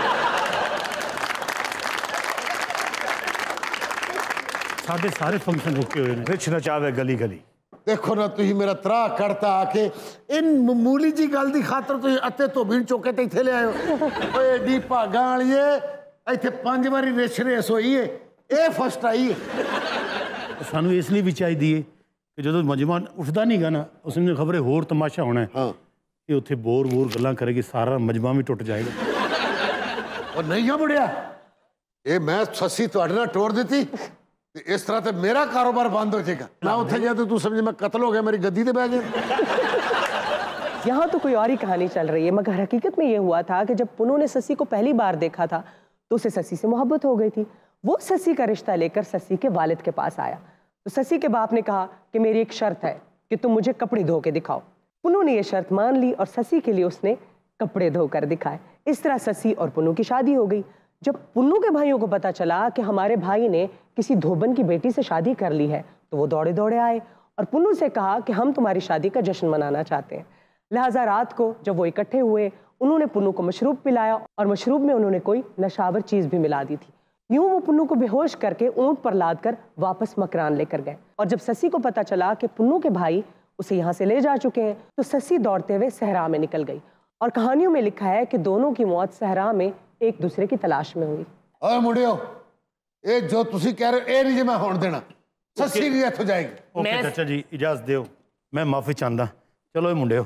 ਸਾਡੇ ਸਾਰੇ ਫੰਕਸ਼ਨ ਰੁਕੇ ਹੋਏ ਨੇ। ਰਿਚ ਨਚਾਵੇ ਗਲੀ ਗਲੀ। ਦੇਖੋ ਨਾ, ਤੁਸੀਂ ਮੇਰਾ ਤਰਾਹ ਕਰਤਾ ਆ ਕੇ ਇਨ ਮਾਮੂਲੀ ਜੀ ਗੱਲ ਦੀ ਖਾਤਰ ਤੁਸੀਂ ਅੱਤੇ ਧੋਬੀ ਨੂੰ ਚੁੱਕ ਕੇ ਤੇ ਇੱਥੇ ਲਿਆਇਓ। ਓਏ ਏਡੀ ਭਾਗਾਂ ਵਾਲੀਏ, ਇੱਥੇ 5 ਵਾਰੀ ਰਿਛ ਰੇਸ ਹੋਈ ਏ, ਇਹ ਫਸਟ ਆਈ ਏ। ਸਾਨੂੰ ਇਸ ਲਈ ਵੀ ਚਾਹੀਦੀ ਹੈ ਕਿ ਜਦੋਂ ਮਜਮਾ ਉੱਠਦਾ ਨਹੀਂਗਾ ਨਾ, ਉਸ ਨੂੰ ਖਬਰੇ ਹੋਰ ਤਮਾਸ਼ਾ ਹੋਣਾ ਹਾਂ, ਇਹ ਉੱਥੇ ਬੋਰ ਗੱਲਾਂ ਕਰੇਗੀ, ਸਾਰਾ ਮਜਮਾ ਵੀ ਟੁੱਟ ਜਾਏਗਾ। ਉਹ ਨਹੀਂ ਆ ਮੁੜਿਆ, ਇਹ ਮੈਂ ਸੱਸੀ ਤੁਹਾਡੇ ਨਾਲ ਟੋੜ ਦਿੱਤੀ ਤੇ ਇਸ ਤਰ੍ਹਾਂ ਤੇ ਮੇਰਾ ਕਾਰੋਬਾਰ ਬੰਦ ਹੋ ਜਾਏਗਾ। ਮੈਂ ਉੱਥੇ ਗਿਆ तो तू समझ मैं कत्ल हो गया, मेरी गद्दी पे बैठ गया। यहाँ तो कोई और ही कहानी चल रही है, मगर हकीकत में ये हुआ था कि जब पुन्नू ने ससी को पहली बार देखा था तो उसे ससी से मोहब्बत हो गई थी। वो ससी का रिश्ता लेकर ससी के वालिद के पास आया तो ससी के बाप ने कहा कि मेरी एक शर्त है कि तुम मुझे कपड़े धो के दिखाओ। पुन्नू ने यह शर्त मान ली और ससी के लिए उसने कपड़े धोकर दिखाए। इस तरह ससी और पुन्नू की शादी हो गई। जब पुन्नू के भाइयों को पता चला कि हमारे भाई ने किसी धोबन की बेटी से शादी कर ली है तो वो दौड़े दौड़े आए और पुन्नू से कहा कि हम तुम्हारी शादी का जश्न मनाना चाहते हैं। लिहाजा रात को जब वो इकट्ठे हुए उन्होंने पुन्नू को मशरूब पिलाया और मशरूब में उन्होंने कोई नशावर चीज़ भी मिला दी थी। यूं वो पुन्नू को बेहोश करके ऊंट पर लाद कर वापस मकरान लेकर गए और जब ससी को पता चला कि पुन्नू के भाई उसे यहाँ से ले जा चुके हैं तो ससी दौड़ते हुए सहरा में निकल गई और कहानियों में लिखा है कि दोनों की मौत सहरा में एक दूसरे की तलाश में हुई। ओए मुंडियो, ये जो तुसी कह रहे हो ये नहीं जे मैं होण देना। ससी नहीं इत्थों जाएगी। ओके चाचा जी इजाजत दियो, मैं माफी चाहता। चलो ये मुंडियो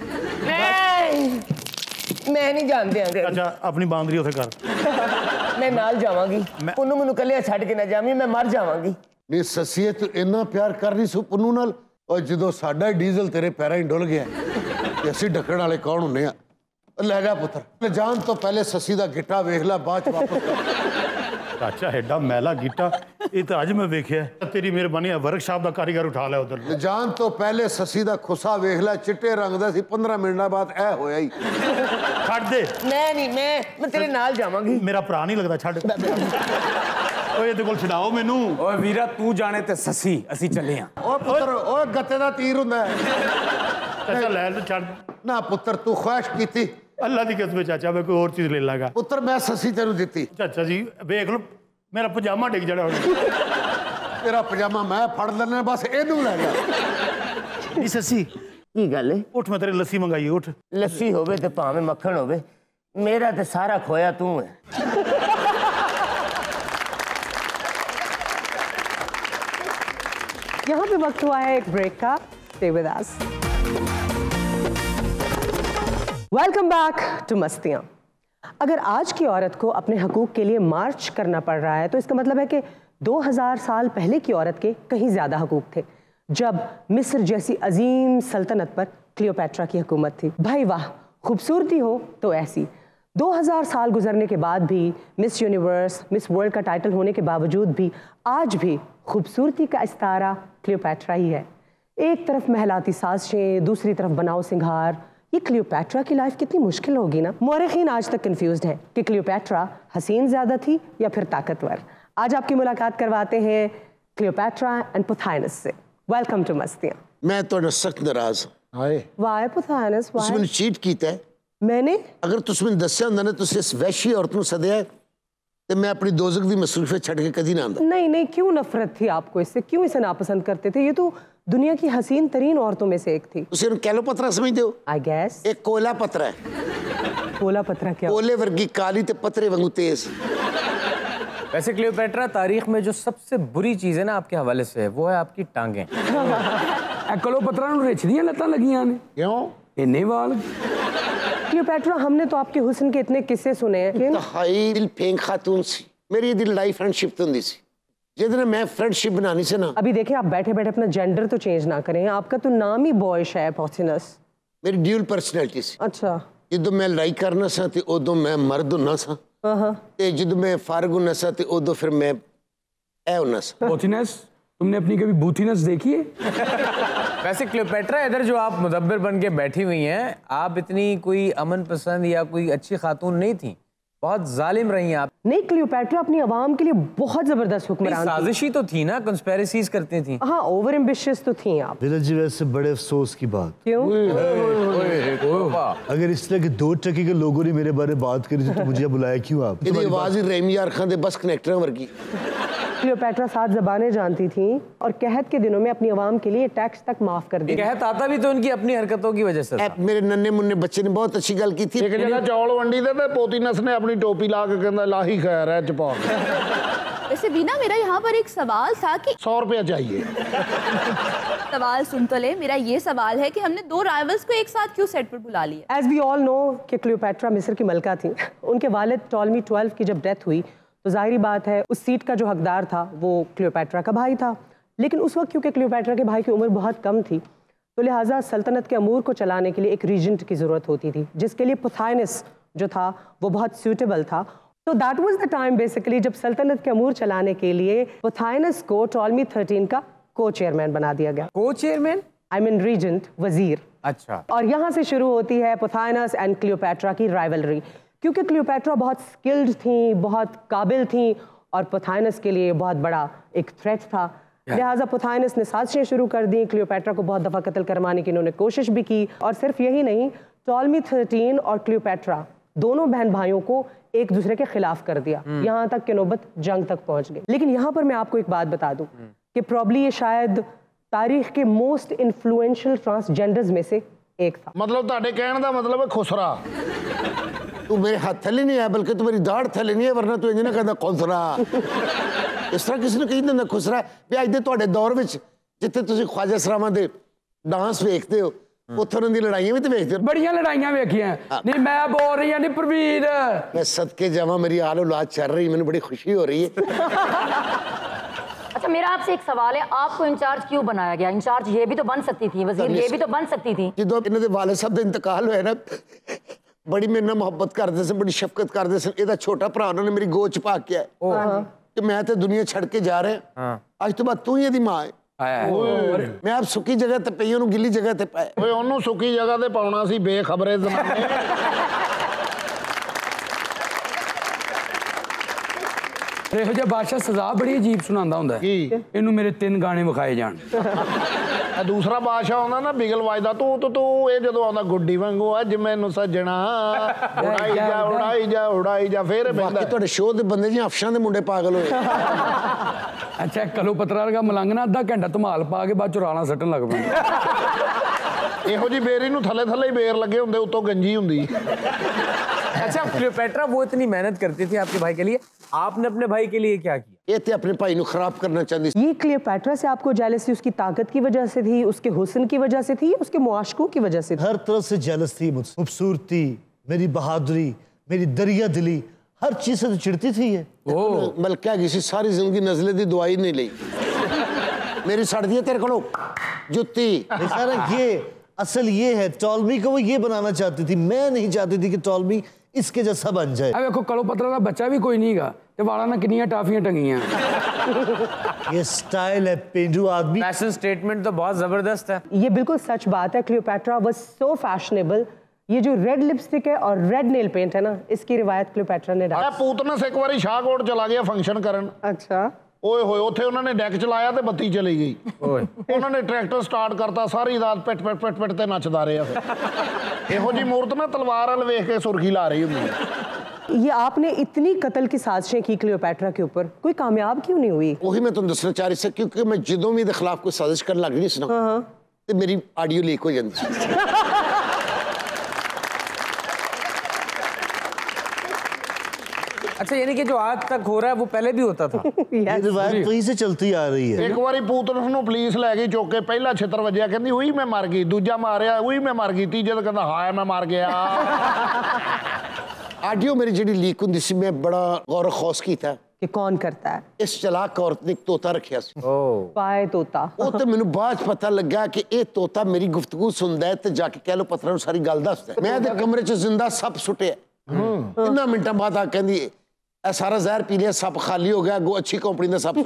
मैं नहीं जानते अंकल। अच्छा अपनी बांदरी उसे कर। मैं नाल जावांगी, पुन्नू मैनू कलिया छੱਡ के ना जावी, मैं मर जावांगी। नहीं ससी तू इन्ना प्यार कर रही सू पुन्नू नाल और जो साडा डीजल तेरे पैरों ही डुल गया कि असीं ढक्कण वाले कौन हुंदे आ। ले जा पुत्र, जान तो पहले ससी दा गिट्टा वेख ला, बाद च वापस। चाचा एडा मैला गिट्टा ये तो अज मैं वेख्या। तेरी मेहरबानी है, वर्कशॉप का कारीगर उठा लिया उधर। जान तो पहले ससी दा खुसा वेख ला, चिट्टे रंग दा सी, 15 मिनट बाद ऐ होया ही। छੱਡ दे। मैं नहीं, मैं तेरे नाल जावांगी। मेरा भरा नहीं लगता, छੱਡ। ओए ਇਹਦੇ ਕੋਲ ਛਡਾਓ ਮੈਨੂੰ। ਓਏ ਵੀਰਾ ਤੂੰ ਜਾਣੇ ਤੇ ਸੱਸੀ ਅਸੀਂ ਚੱਲੇ ਆ। ਓਏ ਪੁੱਤਰ, ਓਏ ਗੱਤੇ ਦਾ ਤੀਰ ਹੁੰਦਾ ਹੈ। ਚਾਚਾ ਲੈ ਲੈ ਛੱਡ ਨਾ ਪੁੱਤਰ ਤੂੰ ਖੁਆਇਸ਼ ਕੀਤੀ। ਅੱਲਾ ਦੀ ਕਸਮ ਚਾਚਾ ਮੈਂ ਕੋਈ ਹੋਰ ਚੀਜ਼ ਲੈ ਲਾਂਗਾ। ਪੁੱਤਰ ਮੈਂ ਸੱਸੀ ਤੈਨੂੰ ਦਿੱਤੀ। ਚਾਚਾ ਜੀ ਵੇਖ ਲਓ ਮੇਰਾ ਪਜਾਮਾ ਡਿੱਗ ਜਾਣਾ ਹੁਣ। ਤੇਰਾ ਪਜਾਮਾ ਮੈਂ ਫੜ ਲੈਣਾ, ਬਸ ਇਹਨੂੰ ਲੈ ਜਾ। ਨਹੀਂ ਸੱਸੀ ਕੀ ਗੱਲ ਹੈ? ਉੱਠ ਮੈਂ ਤੇਰੇ ਲੱਸੀ ਮੰਗਾਈ, ਉੱਠ। ਲੱਸੀ ਹੋਵੇ ਤੇ ਭਾਵੇਂ ਮੱਖਣ ਹੋਵੇ, ਮੇਰਾ ਤੇ ਸਾਰਾ ਖੋਇਆ ਤੂੰ ਹੈ। यहाँ पे वक्त हुआ है एक ब्रेक का। Stay with us. Welcome back to Mastiyaan. अगर आज की औरत को अपने हकूक के लिए मार्च करना पड़ रहा है तो इसका मतलब है कि 2000 साल पहले की औरत के कहीं ज़्यादा हकूक थे, जब मिस्र जैसी अजीम सल्तनत पर क्लियोपैट्रा की हुकूमत थी। भाई वाह, खूबसूरती हो तो ऐसी। 2000 साल गुजरने के बाद भी, मिस यूनिवर्स, मिस वर्ल्ड का टाइटल होने के बावजूद भी आज भी खूबसूरती का इस्तारा क्लियोपैट्रा ही है। एक तरफ महलाती साजिशें, दूसरी तरफ बनाओ सिंगार। ये क्लियोपैट्रा की लाइफ कितनी मुश्किल होगी ना। मौरखीन आज तक कंफ्यूज्ड है कि क्लियोपैट्रा हसीन ज़्यादा थी या फिर ताकतवर। आज आपकी मुलाकात करवाते हैं क्लियोपैट्रा एंड पुथाइनस से। Welcome to Mastiyaan. मैं तो सख्त नाराज हाय। Y पुथाइनस, Y? तुसीं मैनूं चीट कीता है। मैंने? अगर तुसीं मैनूं दस्सिया हुंदा ना तुसीं इस वैशी औरत नूं सद्दिया तो मैं अपनी दोज़ख दी मसरूफियत छड्ड के कदी ना आंदा। नहीं नहीं, क्यों नफरत थी आपको इससे? क्यों इसे नापसंद करते थे? ये तो दुनिया की हसीन तरीन औरतों में से एक थी। तुसीं इहनूं कैलो पत्रा समझदे हो? आई गैस एक कोयला पत्रा है। कोला पत्रा क्या? कोले वर्गी काली ते पत्रे वांगू तेज। वैसे क्लियोपैट्रा तारीख में जो सबसे बुरी चीज़ है ना आपके हवाले से, वो है आपकी टांगें। क्लियोपैट्रा नूं रिछ दियां लत्तां लगियां ने। क्यों? इन्ने वाल। क्लियोपैट्रा, हमने तो आपके हुस्न के इतने किस्से सुने हैं। इंतहाई दिल फेंक खातून सी। मेरी दिल लाइफ फ्रेंडशिप तो हुंदी सी, जिहदे मैं फ्रेंडशिप बनानी से ना। अभी देखिए, आप बैठे बैठे अपना जेंडर तो चेंज ना करें। आपका तो नाम ही बॉयश है, पॉसिनस। मेरी ड्यूल पर्सनैलिटी सी। अच्छा। ਜਦੋਂ मैं लड़ाई करना सा ते उदों मैं मर्द हुन्ना सा, ते ਜਦੋਂ मैं फारग हुन्ना सा ते उदों फिर मैं ऐ हुन्ना सा। बूथीनेस, तुमने अपनी कभी बूथीनेस देखी है? वैसे क्लियोपैट्रा इधर जो आप मुदब्बिर बन के बैठी हुई हैं, आप इतनी कोई अमन पसंद या कोई अच्छी खातून नहीं थी, बहुत जालिम रही हैं आप। नहीं, क्लियोपैट्रा अपनी आवाम के लिए बहुत जबरदस्त हुक्मरान थी। साजिशी तो थी ना, कंस्पेरेसीज करती थी। हाँ, ओवर एम्बिशियस तो थी आप। बिलल जी, वैसे बड़े अफसोस की बात। क्यों? अगर इस तरह के 2 टके के लोगों ने मेरे बारे में बात करी थी तो मुझे बुलाया क्यों आप? ਇਹਦੀ आवाज ही रहीम यार खान दे बस कनेक्टर वर्गी। क्लियोपैट्रा 7 ज़बानें जानती थी और कहत के दिनों में अपनी आवाम के लिए टैक्स तक माफ कर दी। कहत आता भी तो उनकी अपनी हरकतों की वजह से था। मेरे नन्हे मुन्ने बच्चे ने बहुत अच्छी गल की थी। एक जगह चौल वंडी दे ते पोतीनस ने अपनी टोपी ला के कहंदा लाही खैर है चपा। वैसे बीना, मेरा यहाँ पर एक सवाल था कि 100 रुपया चाहिए। सवाल सुन तो ले। मेरा ये सवाल है कि हमने 2 राइवल्स को एक साथ क्यों सेट पर बुला लिया? एज वी ऑल नो कि क्लियोपैट्रा मिस्र की मलका थी। उनके वालिद टॉलमी 12 की जब डेथ हुई तो जाहिर बात है उस सीट का जो हकदार था वो क्लियोपैट्रा का भाई था। लेकिन उस वक्त क्योंकि क्लियोपैट्रा के भाई की उम्र बहुत कम थी, तो लिहाजा सल्तनत के अमूर को चलाने के लिए एक रीजेंट की ज़रूरत होती थी, जिसके लिए पोथाइनस जो था वो बहुत सूटेबल था। तो that was the time basically जब सल्तनत के अमूर चलाने के लिए पोथाइनस को टॉलमी 13 का को चेयरमैन बना दिया गया। को चेयरमैन आई मीन रीजेंट, वजीर। अच्छा। और यहाँ से शुरू होती है पोथाइनस एंड क्लियोपैट्रा की राइवलरी, क्योंकि क्लियोपैट्रा बहुत स्किल्ड थी, बहुत काबिल थी, और पोथाइनस के लिए बहुत बड़ा एक थ्रेट था। लिहाजा पोथाइनस ने साजिशें शुरू कर दी, क्लियोपैट्रा को बहुत दफ़ा कत्ल करवाने की इन्होंने कोशिश भी की। और सिर्फ यही नहीं, टॉलमी 13 और क्लियोपैट्रा दोनों बहन भाइयों को एक दूसरे के खिलाफ कर दिया, यहाँ तक कि नौबत जंग तक पहुंच गई। लेकिन यहाँ पर मैं आपको एक बात बता दूं कि प्रॉब्ली ये शायद तारीख के मोस्ट इन्फ्लुएंशियल ट्रांसजेंडर्स में से एक था। मतलब ਤੁਹਾਡੇ ਕਹਿਣ ਦਾ मतलब है खुसरा। तू मेरे हाथ थले नहीं है, बल्कि तू मेरी दाढ़ थले नहीं है, वरना तू इंज ना कहदा खुसरा। इस तरह किसी ने कही दिंदा खुसरा भी अज दे तुहाडे दौर विच जिथे तुसीं ख्वाजा सरावां दे डांस वेखदे हो, उत्थे उन्हां दी लड़ाइयां भी ते वेखदे हो। बड़ियां लड़ाइयां वेखियां। नहीं मैं बोल रही हूं, नहीं प्रवीण, मैं सदके जावां, मेरी आल औलाद चल रही, मैंने बड़ी खुशी हो रही है। अच्छा मेरा आपसे एक सवाल है, आपको इंचार्ज क्यों बनाया गया? इंचार्ज ये भी तो बन सकती थी, वजीर ये भी तो बन सकती थी। जो इन्हां दे वालिद साहब दा इंतकाल होया ना, बड़ी मेरे नाल मोहब्बत करदे सन, बड़ी शफकत करदे सन। इहदा छोटा भरा उन्होंने मेरी गोद च पा के आया कि मैं तो दुनिया छड़ के जा रहा, अज तो बाद तू ही इहदी मां है। मैं आप सुखी जगह ते पई, ओनू गिल्ली जगह ते पाया। ओए ओनू सुखी जगह ते पाउणा सी, बेखबरे जमाने। ਇਹੋ ਜਿਹਾ ਬਾਦਸ਼ਾਹ ਸਜ਼ਾ ਬੜੀ ਅਜੀਬ ਸੁਣਾਉਂਦਾ ਹੁੰਦਾ ਹੈ। ਇਹਨੂੰ ਮੇਰੇ 3 ਗਾਣੇ ਵਿਖਾਏ ਜਾਣ। दूसरा बादशाह आंदा ना बिगल वाजदा तू तो तू ये जो आंदा गुड्डी वांगू अज मैनू सजना उड़ाई जा उड़ाई जा उड़ाई जा। फिर बाकी तुहाडे शो दे बंदे जी अफसरां दे मुंडे पागल होए। अच्छा कलो पत्रा वर्गा मलंग ना अद्धा घंटा धमाल पा के बाद चुराना सट्टन लग पैंदा। ਇਹੋ जी बेरी नू थले थले ही बेर लगे हुंदे, उतों गंजी हुंदी। अच्छा क्लियोपैट्रा वो इतनी मेहनत करती थी आपके भाई के लिए, आपने अपने भाई के लिए क्या किया? ये ते अपने भाई नू खराब करना चाहती। ये क्लियोपैट्रा से आपको जेलसी उसकी ताकत की वजह से थी, उसके हुस्न की वजह से थी, उसके मुआशकों की वजह से थी? हर तरफ से जेलस थी मुझसे। खूबसूरती, मेरी बहादुरी, मेरी दरिया दिली, हर चीज से तो चिढ़ती थी ये। बल्कि क्या किसी सारी जिंदगी नजले दी दवाई नहीं ली। मेरी सड़ दी है तेरे को जुत्ती। ये असल ये है, टॉलमी को वो ये बनाना चाहती थी, मैं नहीं चाहती थी कि टॉलमी इसके जैसा बन जाए। अब देखो कलो पत्रा का बच्चा भी कोई नहीं गा, ते वाला ना कितनी टाफियां टंगियां। ये स्टाइल है पेंडू आदमी। फैशन स्टेटमेंट तो बहुत जबरदस्त है। ये बिल्कुल सच बात है। Cleopatra was so fashionable. ये जो रेड लिपस्टिक है और रेड नेल पेंट है ना, इसकी रिवायत क्लियोपैट्रा ने डाली। पूतनस एक बारी शाहकोट चला गया फंक्शन करन। अच्छा ओए होए उत्थे उन्होंने डेक चलाया ते बत्ती चली गई। उन्होंने ट्रैक्टर स्टार्ट करता, सारी रात पिट पिट पिट पिट ते नचदा रहा। इहो जी मूरत ना तलवार वाल वेख के सुर्खी ला रही हुंदी। ये आपने इतनी कत्ल की साजिशें की क्लियोपैट्रा के ऊपर, कोई कामयाब क्यों नहीं हुई? वही मैं तुम दसना चाह रही थी, क्योंकि मैं जदों भी खिलाफ कोई साजिश कर लग नहीं सुना तो मेरी ऑडियो लीक हो जाती। अच्छा यानी कि जो आज तक हो रहा है वो पहले भी होता था? ये रिवायत वहीं से चलती आ रही है। एक बारी पूतनस नूं पुलिस लै गई चुक के, पहला छितर वजया, कहंदी हुई मैं मर गई, दूजा मारिया हुई मैं मर गई, तीजे तो कहंदा हाय मैं मर गया। ऑडियो मेरी जी लीक हुंदी सी, मैं बड़ा गौर खौस कीता कि कौन करता है। इस चलाक औरत ने एक तोता रखिया सी। पाए तोता। वो तो मैनू बाद पता लगा कि ये तोता मेरी गुफ्तगू सुनदा है, ते जाके कह लो पत्थरां नूं सारी गल दसदा है। मैं दे कमरे च जिंदा सप सुटिया, इन्ना मिंटां बाद आ कहंदी सारा जहर पी लिया, सप खाली हो गया, गो अच्छी कंपनी का सप।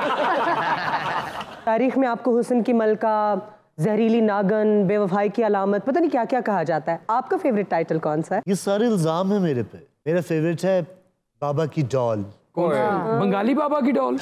तारीख में आपको हुस्न की मलका, जहरीली नागन, बेवफाई की अलामत, पता नहीं क्या क्या कहा जाता है। आपका फेवरेट टाइटल कौन सा है? ये सारे इल्जाम है मेरे पे। मेरा फेवरेट है बाबा की डॉल। कौन सा? बंगाली बाबा की डॉल।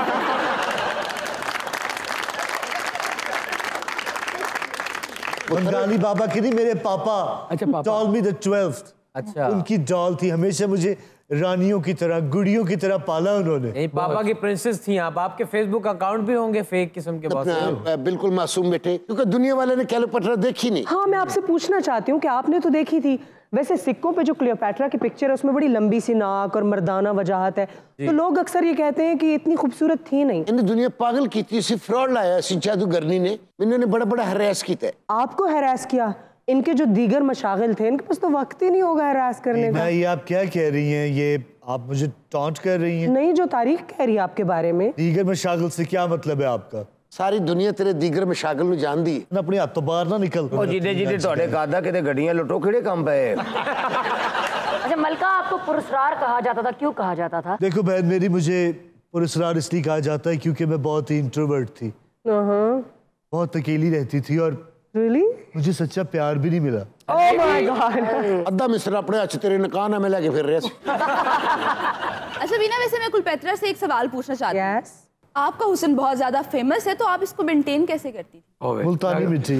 बंगाली बाबा की नहीं, मेरे पापा। अच्छा पापा। Told me the 12th। अच्छा उनकी डॉल थी, हमेशा मुझे रानियों की तरह, गुड़ियों की तरह पाला उन्होंने। पापा की प्रिंसेस थी आप। आपके फेसबुक अकाउंट भी होंगे फेक किस्म के बहुत। बिल्कुल मासूम बेटे, क्योंकि दुनिया वाले ने क्लियोपैट्रा देखी नहीं। हाँ मैं आपसे पूछना चाहती हूँ कि आपने तो देखी थी। वैसे सिक्कों पे जो क्लियोपैट्रा की पिक्चर है उसमें बड़ी लंबी सी नाक और मर्दाना वजाहत है, तो लोग अक्सर ये कहते हैं कि इतनी खूबसूरत थी नहीं। इन्हें दुनिया पागल की थी, फ्रॉड लाया जादूगरनी ने, इन्होंने बड़ा बड़ा हरास किया। आपको हरास किया? इनके जो दीगर मशागिल थे, इनके पास तो वक्त ही नहीं होगा हरास करने का। ये आप क्या कह रही हैं? ये आप मुझे टॉन्ट कर रही हैं? नहीं, जो तारीख कह रही है आपके बारे में। दीगर मशागल से क्या मतलब है आपका? सारी दुनिया तेरे दीगर मशागल ਨੂੰ ਜਾਣਦੀ ना अपने हाथों बाहर ना निकल। ਉਹ ਜਿਹਦੇ ਜਿਹਦੇ ਤੁਹਾਡੇ ਕਾਦਾ ਕਿਤੇ ਗੱਡੀਆਂ ਲੁੱਟੋ ਕਿਹੜੇ ਕੰਮ ਪਏ? अच्छा मलका, आपको पुरस्कार कहा जाता था, क्यों कहा जाता था? देखो बहन मेरी, मुझे पुरस्कार इसलिए कहा जाता है क्योंकि मैं बहुत ही इंट्रोवर्ट थी, बहुत अकेली रहती थी और मुझे सच्चा प्यार भी नहीं मिला। Oh my God! ਅੱਧਾ ਮਿਸਰ ਆਪਣੇ ਹੱਥ तेरे निकाह नामे लेके फिर रहे। अच्छा बीना, वैसे मैं कुलपेत्रा से एक सवाल पूछना चाहती हूँ। Yes. आपका हुस्न बहुत ज्यादा फेमस है, तो आप इसको मेंटेन कैसे करती थी? मुल्तानी मिट्टी।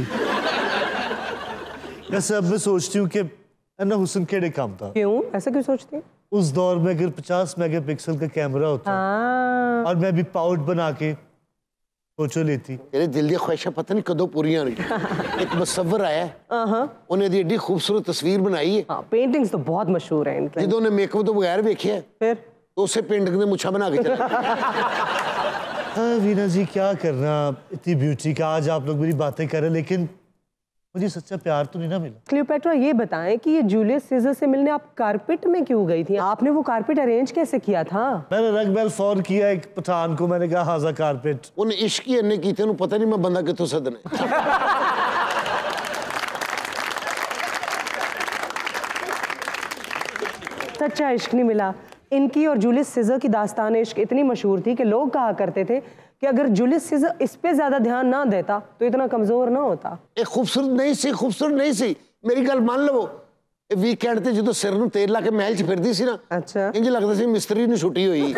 वैसे अब मैं सोचती हूँ कि ना हुस्न केड़े काम था। क्यों ऐसा क्यों सोचती हैं? उस दौर में अगर 50 मेगापिक्सल का कैमरा होता और मैं भी पाउट बना के फोटो लेती। तेरे दिल दी ख्वाहिशां पता नहीं कदों पूरियां होनी। एक मुसव्विर आया है, उन्हें दी एडी खूबसूरत तस्वीर बनाई है। हाँ, पेंटिंग्स तो बहुत मशहूर हैं इनकी। जिदों ने मेकअप तो बगैर देखी है, फिर तो उसे पेंटिंग ने मुछा बना के चला। हाँ वीना जी, क्या करना, इतनी ब्यूटी का आज आप लोग मेरी बातें कर रहे, लेकिन मुझे सच्चा प्यार तो नहीं ना मिला। क्लियोपेट्रा, ये बताएं कि ये जूलियस सीजर से मिलने आप कारपेट में क्यों गई थी? आपने वो कारपेट अरेंज कैसे किया था? मैंने रंग महल फोन किया एक पठान को, मैंने कहा हाजा कारपेट। उन्हें इश्क ही अन्ने की थे, पता नहीं मैं बंदा कितों सदने। सच्चा इश्क नहीं मिला। इनकी और जूलियस सीजर की दास्तान इश्क इतनी मशहूर थी कि लोग कहा करते थे कि अगर जूलियस सीजर इस पे ज्यादा ध्यान ना देता तो इतना कमजोर ना होता। एक खूबसूरत नहीं सी मेरी गल मान लो। वीकेंड ते जो सिर नूं तेल ला के महल च फिरदी सी ना, अच्छा इंज लगदा सी मिस्त्री ने छुट्टी हुई।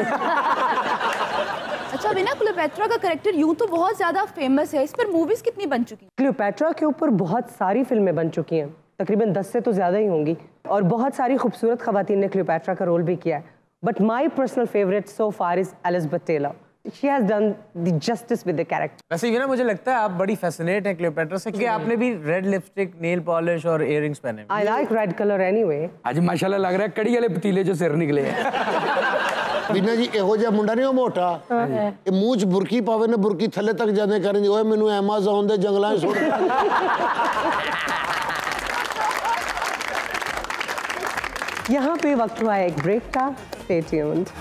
अच्छा बिना, क्लियोपेट्रा का कैरेक्टर यूं तो बहुत ज्यादा फेमस है, इस पर मूवीज कितनी बन चुकी हैं? क्लियोपेट्रा के ऊपर बहुत सारी फिल्में बन चुकी हैं, तकरीबन 10 से तो ज्यादा ही होंगी, और बहुत सारी खूबसूरत खवातीन ने क्लियोपेट्रा का रोल भी किया है। But my personal favourite so far is Elizabeth Taylor. She has done the justice with the character. वैसे ये ना मुझे लगता है आप बड़ी फैसिनेट हैं क्लियोपेट्रा से, क्योंकि आपने भी रेड लिपस्टिक, नेल पॉलिश और इयररिंग्स पहने। I like red color anyway. आज माशाल्लाह लग रहा है कड़ी वाले पतीले जो सिर निकले हैं। बिना जी एहो जिहा मुंडा नहीं हो मोटा, ये मुंह च बुरकी पावे ना, बुरकी थल्ले तक जाने करें ओए मैनू अमेज़न दे जंगलां च सुट। यहाँ पे वक्त हुआ है एक ब्रेक का। Stay tuned.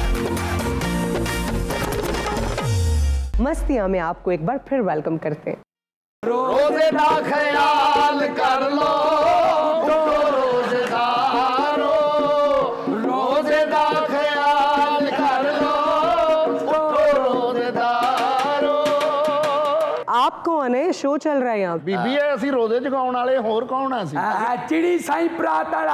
मस्तियाँ में आपको एक बार फिर वेलकम करते हैं। रोजे दा ख्याल कर लो रोजेदारो, रोजे दा ख्याल कर लो रोजेदारो। आप कौन है? शो चल रहा है यहाँ। बीबी है ਅਸੀਂ रोजे जगाउण वाले, होर कौन है? चिड़ी साई प्रात वाला।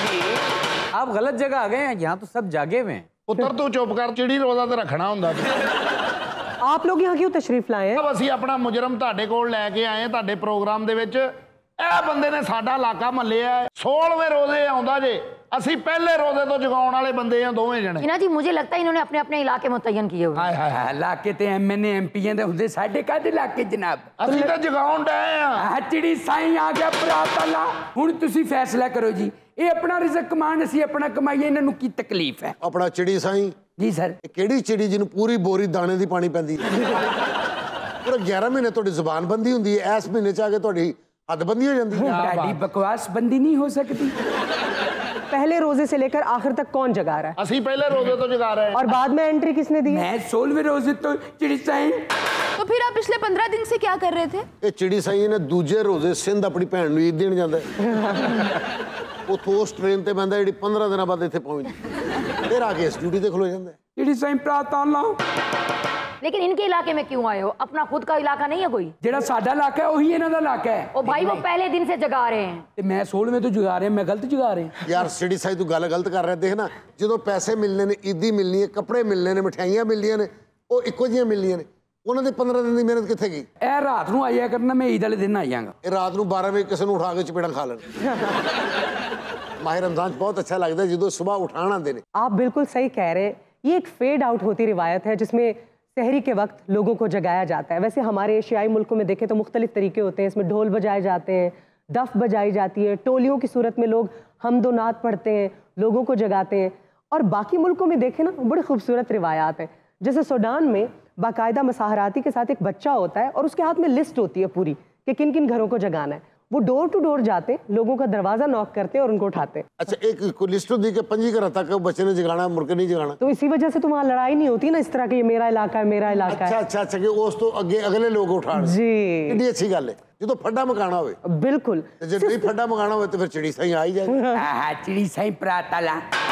आप गलत जगह आ गए हैं, यहाँ तो सब जागे हुए हैं। पुत्र तू चुप कर, चिड़ी रोजा ते रखना हुंदा। आप लोग यहाँ क्यों तशरीफ लाए हैं? अब ਅਸੀਂ ਆਪਣਾ ਮੁਜਰਮ ਤੁਹਾਡੇ ਕੋਲ ਲੈ ਕੇ ਆਏ ਤੁਹਾਡੇ ਪ੍ਰੋਗਰਾਮ ਦੇ ਵਿੱਚ। ਇਹ ਬੰਦੇ ਨੇ ਸਾਡਾ ਇਲਾਕਾ ਮੱਲਿਆ 16ਵੇਂ ਰੋਜ਼ੇ ਆਉਂਦਾ ਜੇ, ਅਸੀਂ ਪਹਿਲੇ ਰੋਜ਼ੇ ਤੋਂ ਜਗਾਉਣ ਵਾਲੇ ਬੰਦੇ ਆ ਦੋਵੇਂ ਜਣੇ। हिना जी, मुझे लगता है इन्होंने अपने अपने इलाके मुतय्यन किए हुए। हाय हाय हाय, इलाके ते एमएनए एमपीएं दे हुंदे, साडे कादे इलाके जनाब? ਅਸੀਂ ਤਾਂ ਜਗਾਉਣ ਡਏ ਆ। चिड़ी साई आ गया प्रात वाला। हुण तुसी फैसला करो जी, ये अपना रिज़्क कमान, असी अपना कमाइए, इन्हां नूं की तकलीफ है? अपना चिड़ी साई जी सर। ਕਿਹੜੀ ਚਿੜੀ ਜਿਹਨੂੰ ਪੂਰੀ ਬੋਰੀ ਦਾਣੇ ਦੀ ਪਾਣੀ ਪੈਂਦੀ ਹੈ? ਪੂਰਾ 11 ਮਹੀਨੇ ਤੁਹਾਡੀ ਜ਼ੁਬਾਨ ਬੰਦੀ ਹੁੰਦੀ ਹੈ, ਇਸ ਮਹੀਨੇ ਚ ਆ ਕੇ ਤੁਹਾਡੀ हद बंदी हो जाती है। गाड़ी बकवास बंदी नहीं हो सकती। पहले रोजे से लेकर आखिर तक कौन जगा रहा है? ਅਸੀਂ पहले रोजे तो जगा रहे हैं। और बाद में एंट्री किसने दी? मैं 16वें रोजे तो चिड़ी साई। तो फिर आप पिछले 15 दिन से क्या कर रहे थे? ਇਹ ਚਿੜੀ ਸਾਈ ਨੇ ਦੂਜੇ ਰੋਜ਼ੇ ਸਿੰਧ ਆਪਣੀ ਭੈਣ ਨੂੰ ਈਦ ਦੇਣ ਜਾਂਦਾ ਉਥੋਂ ਉਸ ਟ੍ਰੇਨ ਤੇ ਬੰਦਾ ਜਿਹੜੀ 15 ਦਿਨਾਂ ਬਾਅਦ ਇੱਥੇ ਪਹੁੰਚਦੀ, ਫਿਰ ਆ ਕੇ ਇਸ ਡਿਊਟੀ ਤੇ ਖਲੋ ਜਾਂਦਾ। चिड़ी साई प्रात वाला। लेकिन इनके इलाके में क्यों आए हो? अपना खुद का इलाका नहीं है कोई? जेड़ा साडा इलाका है वही इन्हां दा इलाका है। ओ भाई, वो पहले दिन से जगा रहे हैं। ते मैं 16वें तो जगा रहे हैं, मैं गलत जगा रहे हैं? यार चिड़ी साई तू गल गलत कर रहा। देख ना, जो पैसे मिलने ने, ईदी मिलनी है, कपड़े मिलने ने, मिठाइयां मिलनियां ने, वो इक्को जिहियां मिलनियां ने। ਉਹਨਾਂ ਦੇ 15 ਦਿਨ ਦੀ ਮਿਹਨਤ ਕਿੱਥੇ ਗਈ? ਇਹ ਰਾਤ ਨੂੰ ਆਇਆ ਕਰਨਾ, ਮੈਂ ਈਦ ਵਾਲੇ ਦਿਨ ਆ ਜਾਵਾਂਗਾ। ਇਹ ਰਾਤ ਨੂੰ 12 ਵਜੇ ਕਿਸੇ ਨੂੰ ਉਠਾ ਕੇ ਚਪੇੜਾਂ ਖਾ ਲੈਣ। माह रमजान बहुत अच्छा लगता है जो सुबह उठाना आते हैं। आप बिल्कुल सही कह रहे हैं। ये एक फेड आउट होती रिवायत है जिसमें सहरी के वक्त लोगों को जगाया जाता है। वैसे हमारे एशियाई मुल्कों में देखें तो मुख्तलिफ तरीके होते हैं। इसमें ढोल बजाए जाते हैं, डफ बजाई जाती है, टोलियों की सूरत में लोग हमदो नात पढ़ते हैं, लोगों को जगाते हैं। और बाकी मुल्कों में देखें ना, बड़ी खूबसूरत रिवायात हैं। जैसे सूडान में बाकायदा मसाहराती के साथ एक बच्चा होता है और उसके हाथ में लिस्ट होती है पूरी कि किन किन घरों को जगाना है। वो डोर टू डोर जाते हैं, लोगों का दरवाजा नॉक करते हैं और उनको उठाते हैं। अच्छा, एक कोई लिस्ट होती है कि 5 घर तक बच्चे ने जगाना, मुड़ के नहीं जगाना। तो इसी वजह से तो वहाँ लड़ाई नहीं होती ना इस तरह की, ये मेरा इलाका है, मेरा इलाका है। अच्छा, कि उस तो अगे अगले लोग उठाण जी, कितनी अच्छी गल है। जो फड्डा मकाना होवे, बिल्कुल, जब नहीं फड्डा मकाना हो तो फिर चिड़ी साई आ ही जाए। चिड़ी साई प्रातला।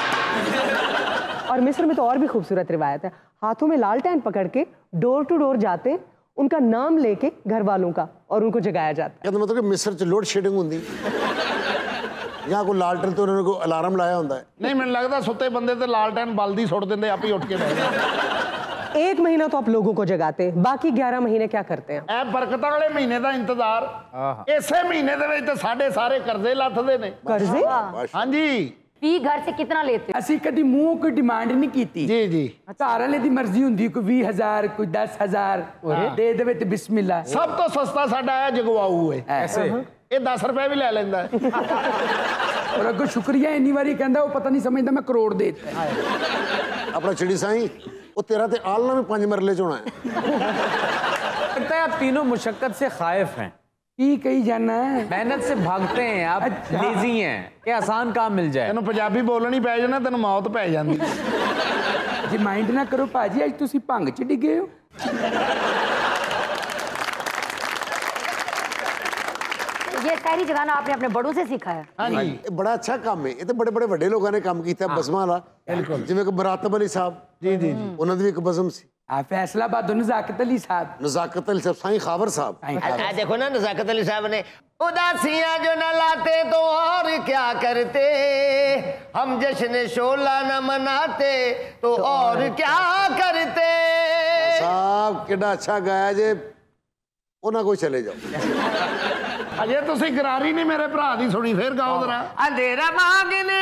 और मिस्र में तो और भी खूबसूरत रिवायत है, हाथों में लालटेन पकड़ के डोर टू डोर जाते हैं, उनका नाम लेके घर वालों का, और उनको जगाया जाता है। मतलब कि मिस्र च लोड शेडिंग होंदी या कोई लालटेन तो उन्होंने कोई अलार्म लाया होंदा है? नहीं, मैंने लगता सुते बंदे ते लालटेन बल्दी सुट देंदे, आप ही उठ के बैठ। 1 महीना तो आप लोगों को जगाते हैं, बाकी 11 महीने क्या करते हैं? ए बरकतां वाले महीने का इंतजार, इसे महीने दे विच साडे सारे कर्जे लथदे ने। कर्जे? हाँ जी। फी घर से कितना लेते हो? ਅਸੀਂ ਕਦੀ ਮੂੰਹ ਕੋਈ ਡਿਮਾਂਡ ਨਹੀਂ ਕੀਤੀ। ਜੀ ਜੀ। ਘਰ ਵਾਲੇ ਦੀ ਮਰਜ਼ੀ ਹੁੰਦੀ, ਕੋਈ 20,000 ਕੋਈ 10,000 ਦੇ ਦੇਵੇ ਤੇ ਬਿਸਮਿਲ੍ਲਾ। ਸਭ ਤੋਂ ਸਸਤਾ ਸਾਡਾ ਹੈ ਜਗਵਾਊ ਹੈ। ਐਸੇ ਇਹ 10 ਰੁਪਏ ਵੀ ਲੈ ਲੈਂਦਾ ਹੈ। ਔਰ ਅੱਗੋਂ ਸ਼ੁਕਰੀਆ ਇੰਨੀ ਵਾਰੀ ਕਹਿੰਦਾ, ਉਹ ਪਤਾ ਨਹੀਂ ਸਮਝਦਾ ਮੈਂ ਕਰੋੜ ਦੇ ਦਿੱਤਾ। ਆਪਣਾ ਚਿੜੀ ਸਾਈ ਉਹ ਤੇਰਾ ਤੇ ਆਲਣਾ ਵੀ 5 ਮਰਲੇ ਚ ਹੋਣਾ ਹੈ। लगता है आप तीनों मुशक्कत से खाइफ हैं। की कही जाना है, मेहनत से भागते हैं आप। अच्छा। लेजी हैं कि आसान काम मिल जाए। तेन पंजाबी बोलनी पै जाना, तेन मौत पै जाती। जी माइंड ना करो भाजी, अज तुसी भंग च डिगे हो। ये शायरी जगाना आपने अपने बड़ों से सीखा है? हाँ जी, ये बड़ा अच्छा काम है। ये तो बड़े बड़े वड्डे लोगों ने काम किया बज़मां वाला, जिवें कि मुरातब अली साहब जी जी जी, उन्होंने भी एक बज़म सी। फैसलाबाद नज़ाकत अली साहब, नज़ाकत अली साहब, साईं खावर साहब। देखो ना, नज़ाकत अली साहब ने उदासियां जो न लाते तो और क्या करते, हम जश्न शोला न मनाते तो और क्या करते। साहब कितना अच्छा गाया जे, उन्हें कोई चले जाओ। अजे तुसी गरारी नहीं मेरे भरा दी सुनी, फिर गाओ जरा। अंधेरा मांगने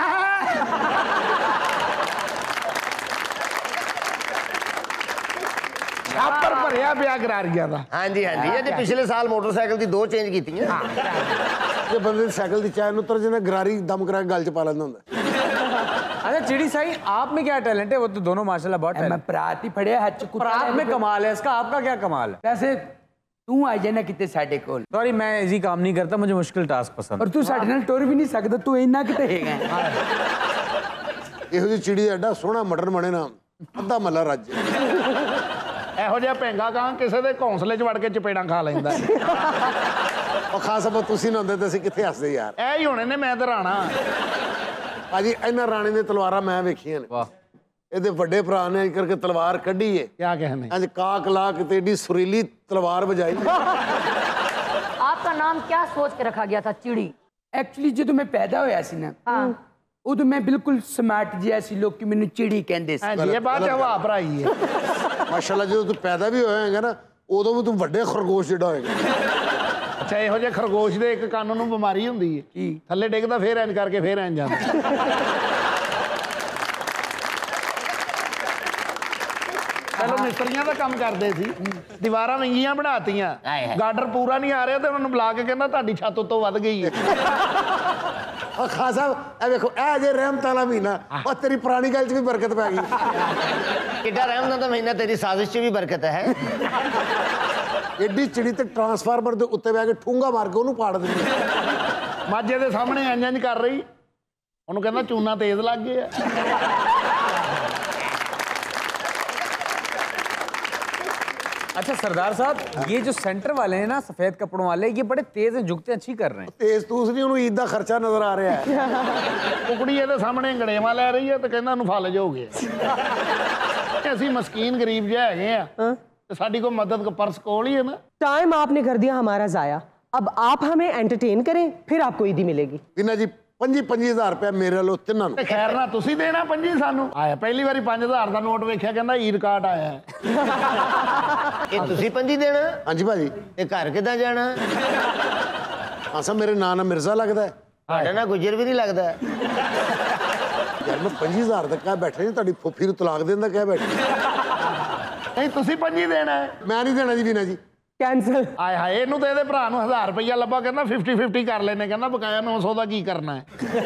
छापर भरिया पिया गरारिया दा। हाँ जी हाँ जी, ये पिछले साल मोटरसाइकिल की 2 चेंज की थी। जो बंदे साइकिल की चाय उतर जाना, गरारी दम करा गल च पा लेंदा हुंदा। अच्छा चिड़ी साई, आप में क्या टैलेंट है? वो तो दोनों माशाल्लाह बहुत मैं परात ही फड़िया हाथ च कुत्ता। परात में कमाल है इसका, आपका क्या कमाल है? वैसे तू आ जाना किते साडे कोल। सॉरी, मैं इजी काम नहीं करता, मुझे मुश्किल टास्क पसंद। और तू साडे नाल टुर भी नहीं सकदा, तू इन्ना किते हैगा। ਇਹੋ ਜਿਹੀ ਚਿੜੀ ਐਡਾ ਸੋਹਣਾ ਮਟਨ ਬਣੇ ਨਾ, ਅੱਧਾ ਮੱਲਾ ਰੱਜ। ਇਹੋ ਜਿਹਾ ਭੈਂਗਾ ਕਾਂ ਕਿਸੇ ਦੇ ਘੌਂਸਲੇ 'ਚ ਵੜ ਕੇ ਚਪੇੜਾਂ ਖਾ ਲੈਂਦਾ। ਉਹ ਖਾਸ ਬਾਤ ਤੁਸੀਂ ਨਾ ਹੁੰਦੇ ਤਾਂ ਅਸੀਂ ਕਿੱਥੇ ਹੱਸਦੇ ਯਾਰ। ਇਹ ਹੀ ਹੋਣੇ ਨੇ, ਮੈਂ ਤੇ ਰਾਣਾ। ਭਾਜੀ ਇਹਨਾਂ ਰਾਣੇ ਦੀਆਂ ਤਲਵਾਰਾਂ ਮੈਂ ਵੇਖੀਆਂ ਨੇ। ਵਾਹ। ਇਹਦੇ ਵੱਡੇ ਭਰਾ ਨੇ ਕਰਕੇ ਤਲਵਾਰ ਕੱਢੀ ਏ। क्या कहने? ਅੱਜ ਕਾਕ ਲਾ ਕੇ ਤੇ ਏਡੀ ਸੁਰੀਲੀ ਤਲਵਾਰ ਵਜਾਈ। आपका नाम क्या सोच के रखा गया था? चिड़ी। एक्चुअली ਜਦੋਂ ਮੈਂ ਪੈਦਾ ਹੋਇਆ ਸੀ ਨਾ, ਉਦੋਂ ਮੈਂ ਬਿਲਕੁਲ ਸਮਾਰਟ ਜਿਹਾ ਸੀ, ਲੋਕੀ ਮੈਨੂੰ ਚਿੜੀ ਕਹਿੰਦੇ ਸੀ। ਹਾਂਜੀ, ਇਹ ਬਾਅਦ 'ਚ ਹਵਾ ਭਰਾਈ ਹੈ। ਮਾਸ਼ਾਅੱਲਾ, ਜਦੋਂ ਤੂੰ ਪੈਦਾ ਵੀ ਹੋਇਆ ਹੈਗਾ ਨਾ, ਉਦੋਂ ਵੀ ਤੂੰ ਵੱਡੇ ਖਰਗੋਸ਼ ਜਿਹੜਾ ਹੋਏਗਾ। ਅੱਛਾ, ਇਹੋ ਜਿਹੇ ਖਰਗੋਸ਼ ਦੇ ਇੱਕ ਕੰਨ ਨੂੰ ਬਿਮਾਰੀ ਹੁੰਦੀ ਹੈ, ਕੀ ਥੱਲੇ ਡਿੱਗਦਾ ਫੇਰ ਇੰਜ ਕਰਕੇ ਫੇਰ ਇੰਜ ਜਾਂਦਾ। ਪਹਿਲਾਂ ਮਿਸਤਰੀਆਂ ਦਾ ਕੰਮ ਕਰਦੇ ਸੀ, ਦੀਵਾਰਾਂ ਵਿੰਗੀਆਂ ਬਣਾਤੀਆਂ, ਗਾਡਰ ਪੂਰਾ ਨਹੀਂ ਆ ਰਿਹਾ ਤੇ ਉਹਨਾਂ ਨੂੰ ਬੁਲਾ ਕੇ ਕਹਿੰਦਾ ਤੁਹਾਡੀ ਛੱਤ ਉੱਤੋਂ ਵੱਧ ਗਈ ਹੈ। ਉਹ ਖਾਸ ਸਾਹਿਬ, ਇਹ ਵੇਖੋ, ਇਹ ਜੇ ਰਹਿਮਤ ਵਾਲਾ ਮਹੀਨਾ, ਉਹ ਤੇਰੀ ਪੁਰਾਣੀ ਗੱਲ 'ਚ ਵੀ ਬਰਕਤ ਪੈ ਗਈ। किड्डा रहमत दा महीना, तेरी साजिश च भी बरकत है। ਏਡੀ ਚਿੜੀ ਤੇ ਟਰਾਂਸਫਾਰਮਰ ਦੇ ਉੱਤੇ ਬੈ ਕੇ ਠੂੰਗਾ ਮਾਰ ਕੇ ਉਹਨੂੰ ਪਾੜ ਦਿੰਦੀ। ਮਾਝੇ ਦੇ ਸਾਹਮਣੇ ਇੰਜ ਇੰਜ ਕਰ ਰਹੀ, ਉਹਨੂੰ ਕਹਿੰਦਾ ਚੂਨਾ ਤੇਜ਼ ਲੱਗ ਗਿਆ। अच्छा सरदार साहब, ये जो सेंटर वाले हैं ना, सफेद कपड़ों वाले, ये बड़े तेज हैं, झुकते अच्छी कर रहे हैं। ਤੇਜ਼ ਤੂਸ ਨਹੀਂ, ਉਹਨੂੰ ਈਦ ਦਾ ਖਰਚਾ ਨਜ਼ਰ ਆ ਰਿਹਾ ਹੈ। ਕੁਕੜੀ ਇਹਦੇ ਸਾਹਮਣੇ ਗੜੇਵਾ ਲੈ ਰਹੀ ਹੈ ਤੇ ਕਹਿੰਦਾ ਉਹਨੂੰ ਫਲ ਜਾਓਗੇ। ਅਸੀਂ ਮਸਕੀਨ ਗਰੀਬ ਜਿਹੇ ਹੈਗੇ ਆ ਤੇ ਸਾਡੀ ਕੋਈ ਮਦਦ ਪਰਸ ਕੋਲ ਹੀ ਹੈ ਨਾ। टाइम आपने कर दिया हमारा जाया, अब आप हमें एंटरटेन करें, फिर आपको ईदी मिलेगी। ਇਹਨਾਂ ਜੀ 25,000 ਰੁਪਏ ਮੇਰੇ ਵੱਲੋਂ ਤਿੰਨਾਂ ਨੂੰ। ਤੇ ਖੈਰ ਨਾ ਤੁਸੀਂ ਦੇਣਾ 25 ਸਾਨੂੰ। ਆਇਆ ਪਹਿਲੀ ਵਾਰੀ 5000 ਦਾ ਨੋਟ ਵੇਖਿਆ, ਕਹਿੰਦਾ ਈਦ ਕਾਰਡ ਆਇਆ ਹੈ। ਇਹ ਤੁਸੀਂ 25 ਦੇਣਾ? ਹਾਂਜੀ ਭਾਜੀ। ਤੇ ਘਰ ਕਿੱਦਾਂ ਜਾਣਾ? ਹਾਂ ਸਰ, ਮੇਰੇ ਨਾਂ ਨਾਲ ਮਿਰਜ਼ਾ ਲੱਗਦਾ ਹੈ। ਤੁਹਾਡਾ ਨਾ ਗੁਜਰ ਵੀ ਨਹੀਂ ਲੱਗਦਾ। ਯਾਰ ਮੈਂ 25,000 ਤੱਕ ਕਹਿ ਬੈਠਾ, ਨਹੀਂ ਤੁਹਾਡੀ ਫੁੱਫੀ ਨੂੰ ਤਲਾਕ ਦੇਣ ਦਾ ਕਹਿ ਬੈਠਾ। ਨਹੀਂ ਤੁਸੀਂ 25 ਦੇਣਾ ਹੈ। ਮੈਂ ਨਹੀਂ ਦੇਣਾ ਜੀ ਵੀਨਾ ਜੀ, कैंसिल। ਆਏ ਹਾਏ, ਇਹਨੂੰ ਤੇ ਇਹਦੇ ਭਰਾ ਨੂੰ 1000 ਰੁਪਇਆ ਲੱਭਾ, ਕਹਿੰਦਾ 50-50 ਕਰ ਲੈਨੇ, ਕਹਿੰਦਾ ਬਕਾਇਆ 900 ਦਾ ਕੀ ਕਰਨਾ ਹੈ।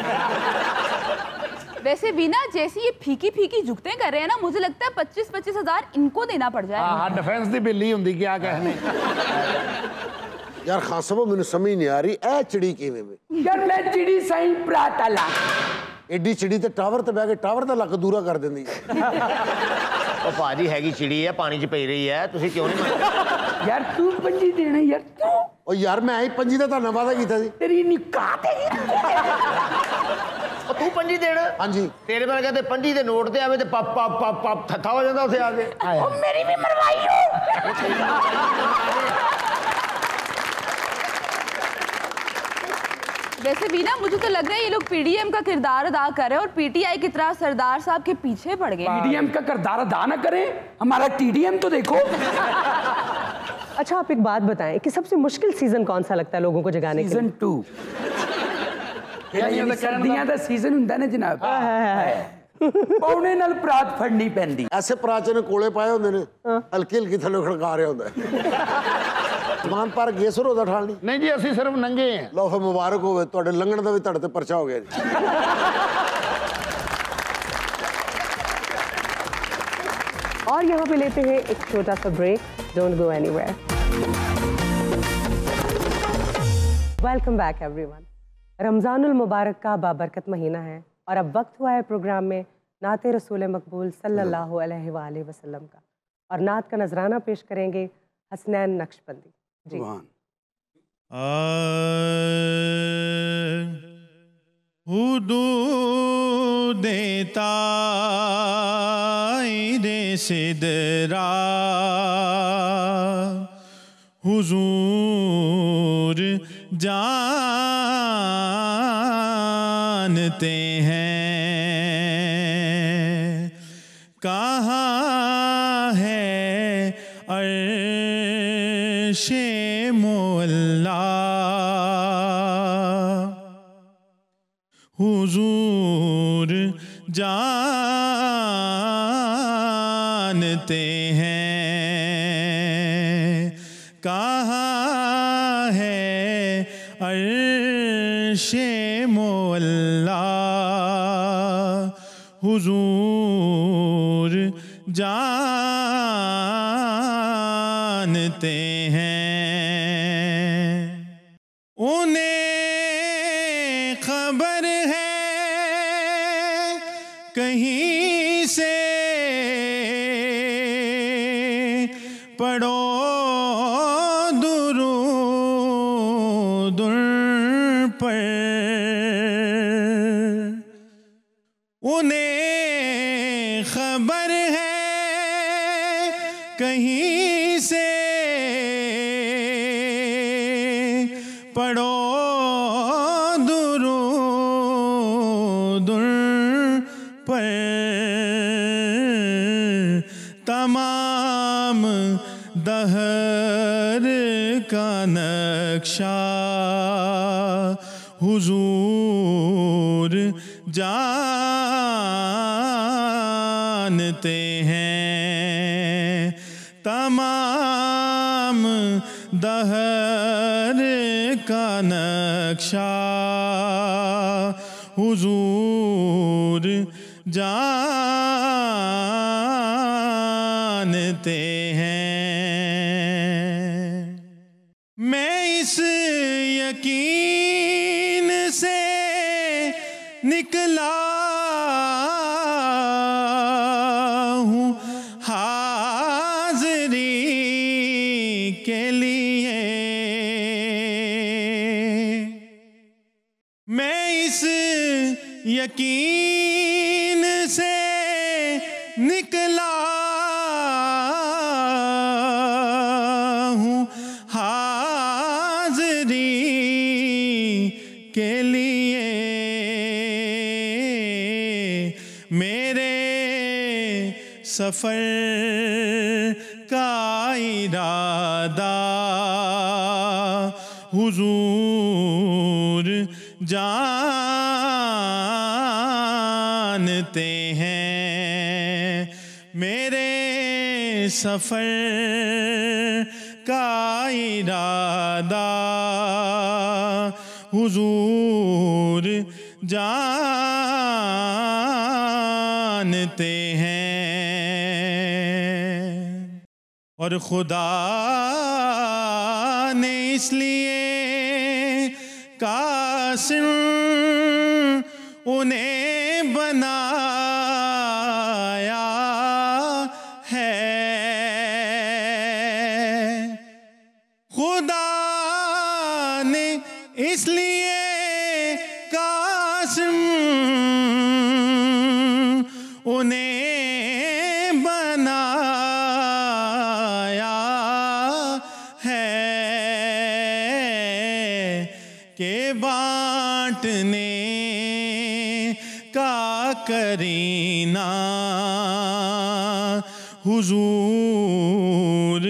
वैसे बीना, जैसे ये फीकी फीकी झुकते कर रहे हैं ना, मुझे लगता है 25-25 हजार इनको देना पड़ जाए। हाँ, डिफेंस की बिल्ली होंगी, क्या कहने। यार खान साहब मैंने समझ नहीं आ रही ए चिड़ी किवें में यार मैं चिड़ी सही प्रातला एडी चिड़ी ते टावर ते बह के टावर दा लक दूरा कर देंदी ਉਹ ਭਾਜੀ ਹੈਗੀ ਚਿੜੀ ਹੈ ਪਾਣੀ 'ਚ ਪਈ ਰਹੀ ਹੈ ਤੁਸੀਂ ਕਿਉਂ ਨਹੀਂ ਮੰਨਦੇ यार तू पंजी देना यार तू ओ यार मैं ही पंजी दा ताना वादा कीता सी तेरी निकाह ते ਉਹ ਤੂੰ ਪੰਜੀ ਦੇਣਾ ਹਾਂਜੀ ਤੇਰੇ ਵਰਗਾ ਤੇ ਪੰਜੀ ਦੇ ਨੋਟ ਤੇ ਆਵੇ ਤੇ ਪੱਪ ਪੱਪ ਪੱਪ ਪੱਪ ਥੱਥਾ ਹੋ ਜਾਂਦਾ ਉੱਥੇ ਆ ਕੇ ओ मेरी भी मरवाई हो वैसे भी ना मुझे तो लग रहा है ये लोग पीडीएम का किरदार अदा कर रहे हैं और पीटीआई की तरह सरदार साहब के पीछे पड़ गए। पीडीएम का किरदार अदा ना करें हमारा टीडीएम तो देखो। अच्छा आप एक बात बताएं कि सबसे मुश्किल सीजन कौन सा लगता है लोगों को जगाने के लिए? सीजन 2 सर्दियां दा सीजन हुंदा ना जनाब पौने नाल परात फड़नी पैंदी ऐसे पराचे ने कोले पाए होंदे ने हल्की हल्की थल्ले खड़का रहा होंदा समान पर गए सर ਉਹਦਾ ਠਾਲ ਨਹੀਂ ਨਹੀਂ ਜੀ ਅਸੀਂ ਸਿਰਫ ਨੰਗੇ ਆ ਲਓ ਫਿਰ ਮੁਬਾਰਕ ਹੋਵੇ ਤੁਹਾਡੇ ਲੰਘਣ ਦਾ ਵੀ ਤੁਹਾਡੇ ਤੇ ਪਰਚਾ ਹੋ ਗਿਆ ਜੀ और यहाँ पे लेते हैं एक छोटा सा break don't go anywhere welcome back everyone रमज़ानुल मुबारक का बाबरकत महीना है और अब वक्त हुआ है प्रोग्राम में नाते रसूल मकबूल सल्लल्लाहु अलैहि वसल्लम का और नात का नजराना पेश करेंगे हसनैन नक्शबंदी जी हुदूदे ताइरे सिदरा हुजूर जानते हैं कहाँ है अर्शे मोल्ला हुजूर जानते हैं कहाँ है अर्शे मोल्ला हुजूर जानते हैं उन्हें खबर है कहीं से पढ़ो दुरूद पर उन्हें खबर है कहीं से पढ़ो दुरूद पर तमाम दहर का नक्शा हुजूर जानते हैं तमाम दहर का नक्शा हुजूर जानते हैं मैं इस यकीन से निकला हूँ हाज़री के लिए मैं इस यकीन से निकला हूँ हाज़री के लिए मेरे सफ़र का इरादा हुजूर जानते हैं मेरे सफ़र का इरादा हुजूर जानते हैं और खुदा ने इसलिए कासिम उन्हें बनाया है। खुदा ने इसलिए कासिम उन्हें बनाया है कि बांटने का करीना हुजूर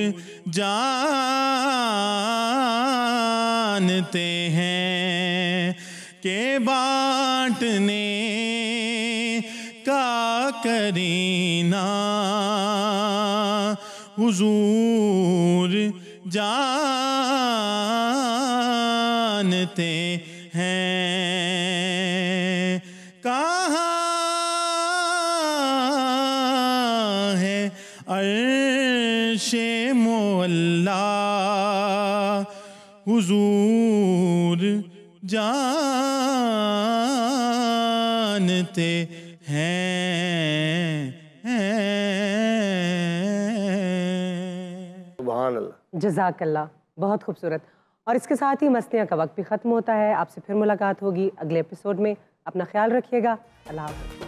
जानते हैं कि बांटने का करीना हुजूर जानते हैं। कहाँ है अर्शे मोअल्ला हुजूर जानते हैं। सुभान अल्लाह। जज़ाकल्लाह, बहुत खूबसूरत। और इसके साथ ही मस्तियाँ का वक्त भी ख़त्म होता है। आपसे फिर मुलाकात होगी अगले एपिसोड में। अपना ख्याल रखिएगा। अल्लाह हाफ़िज़।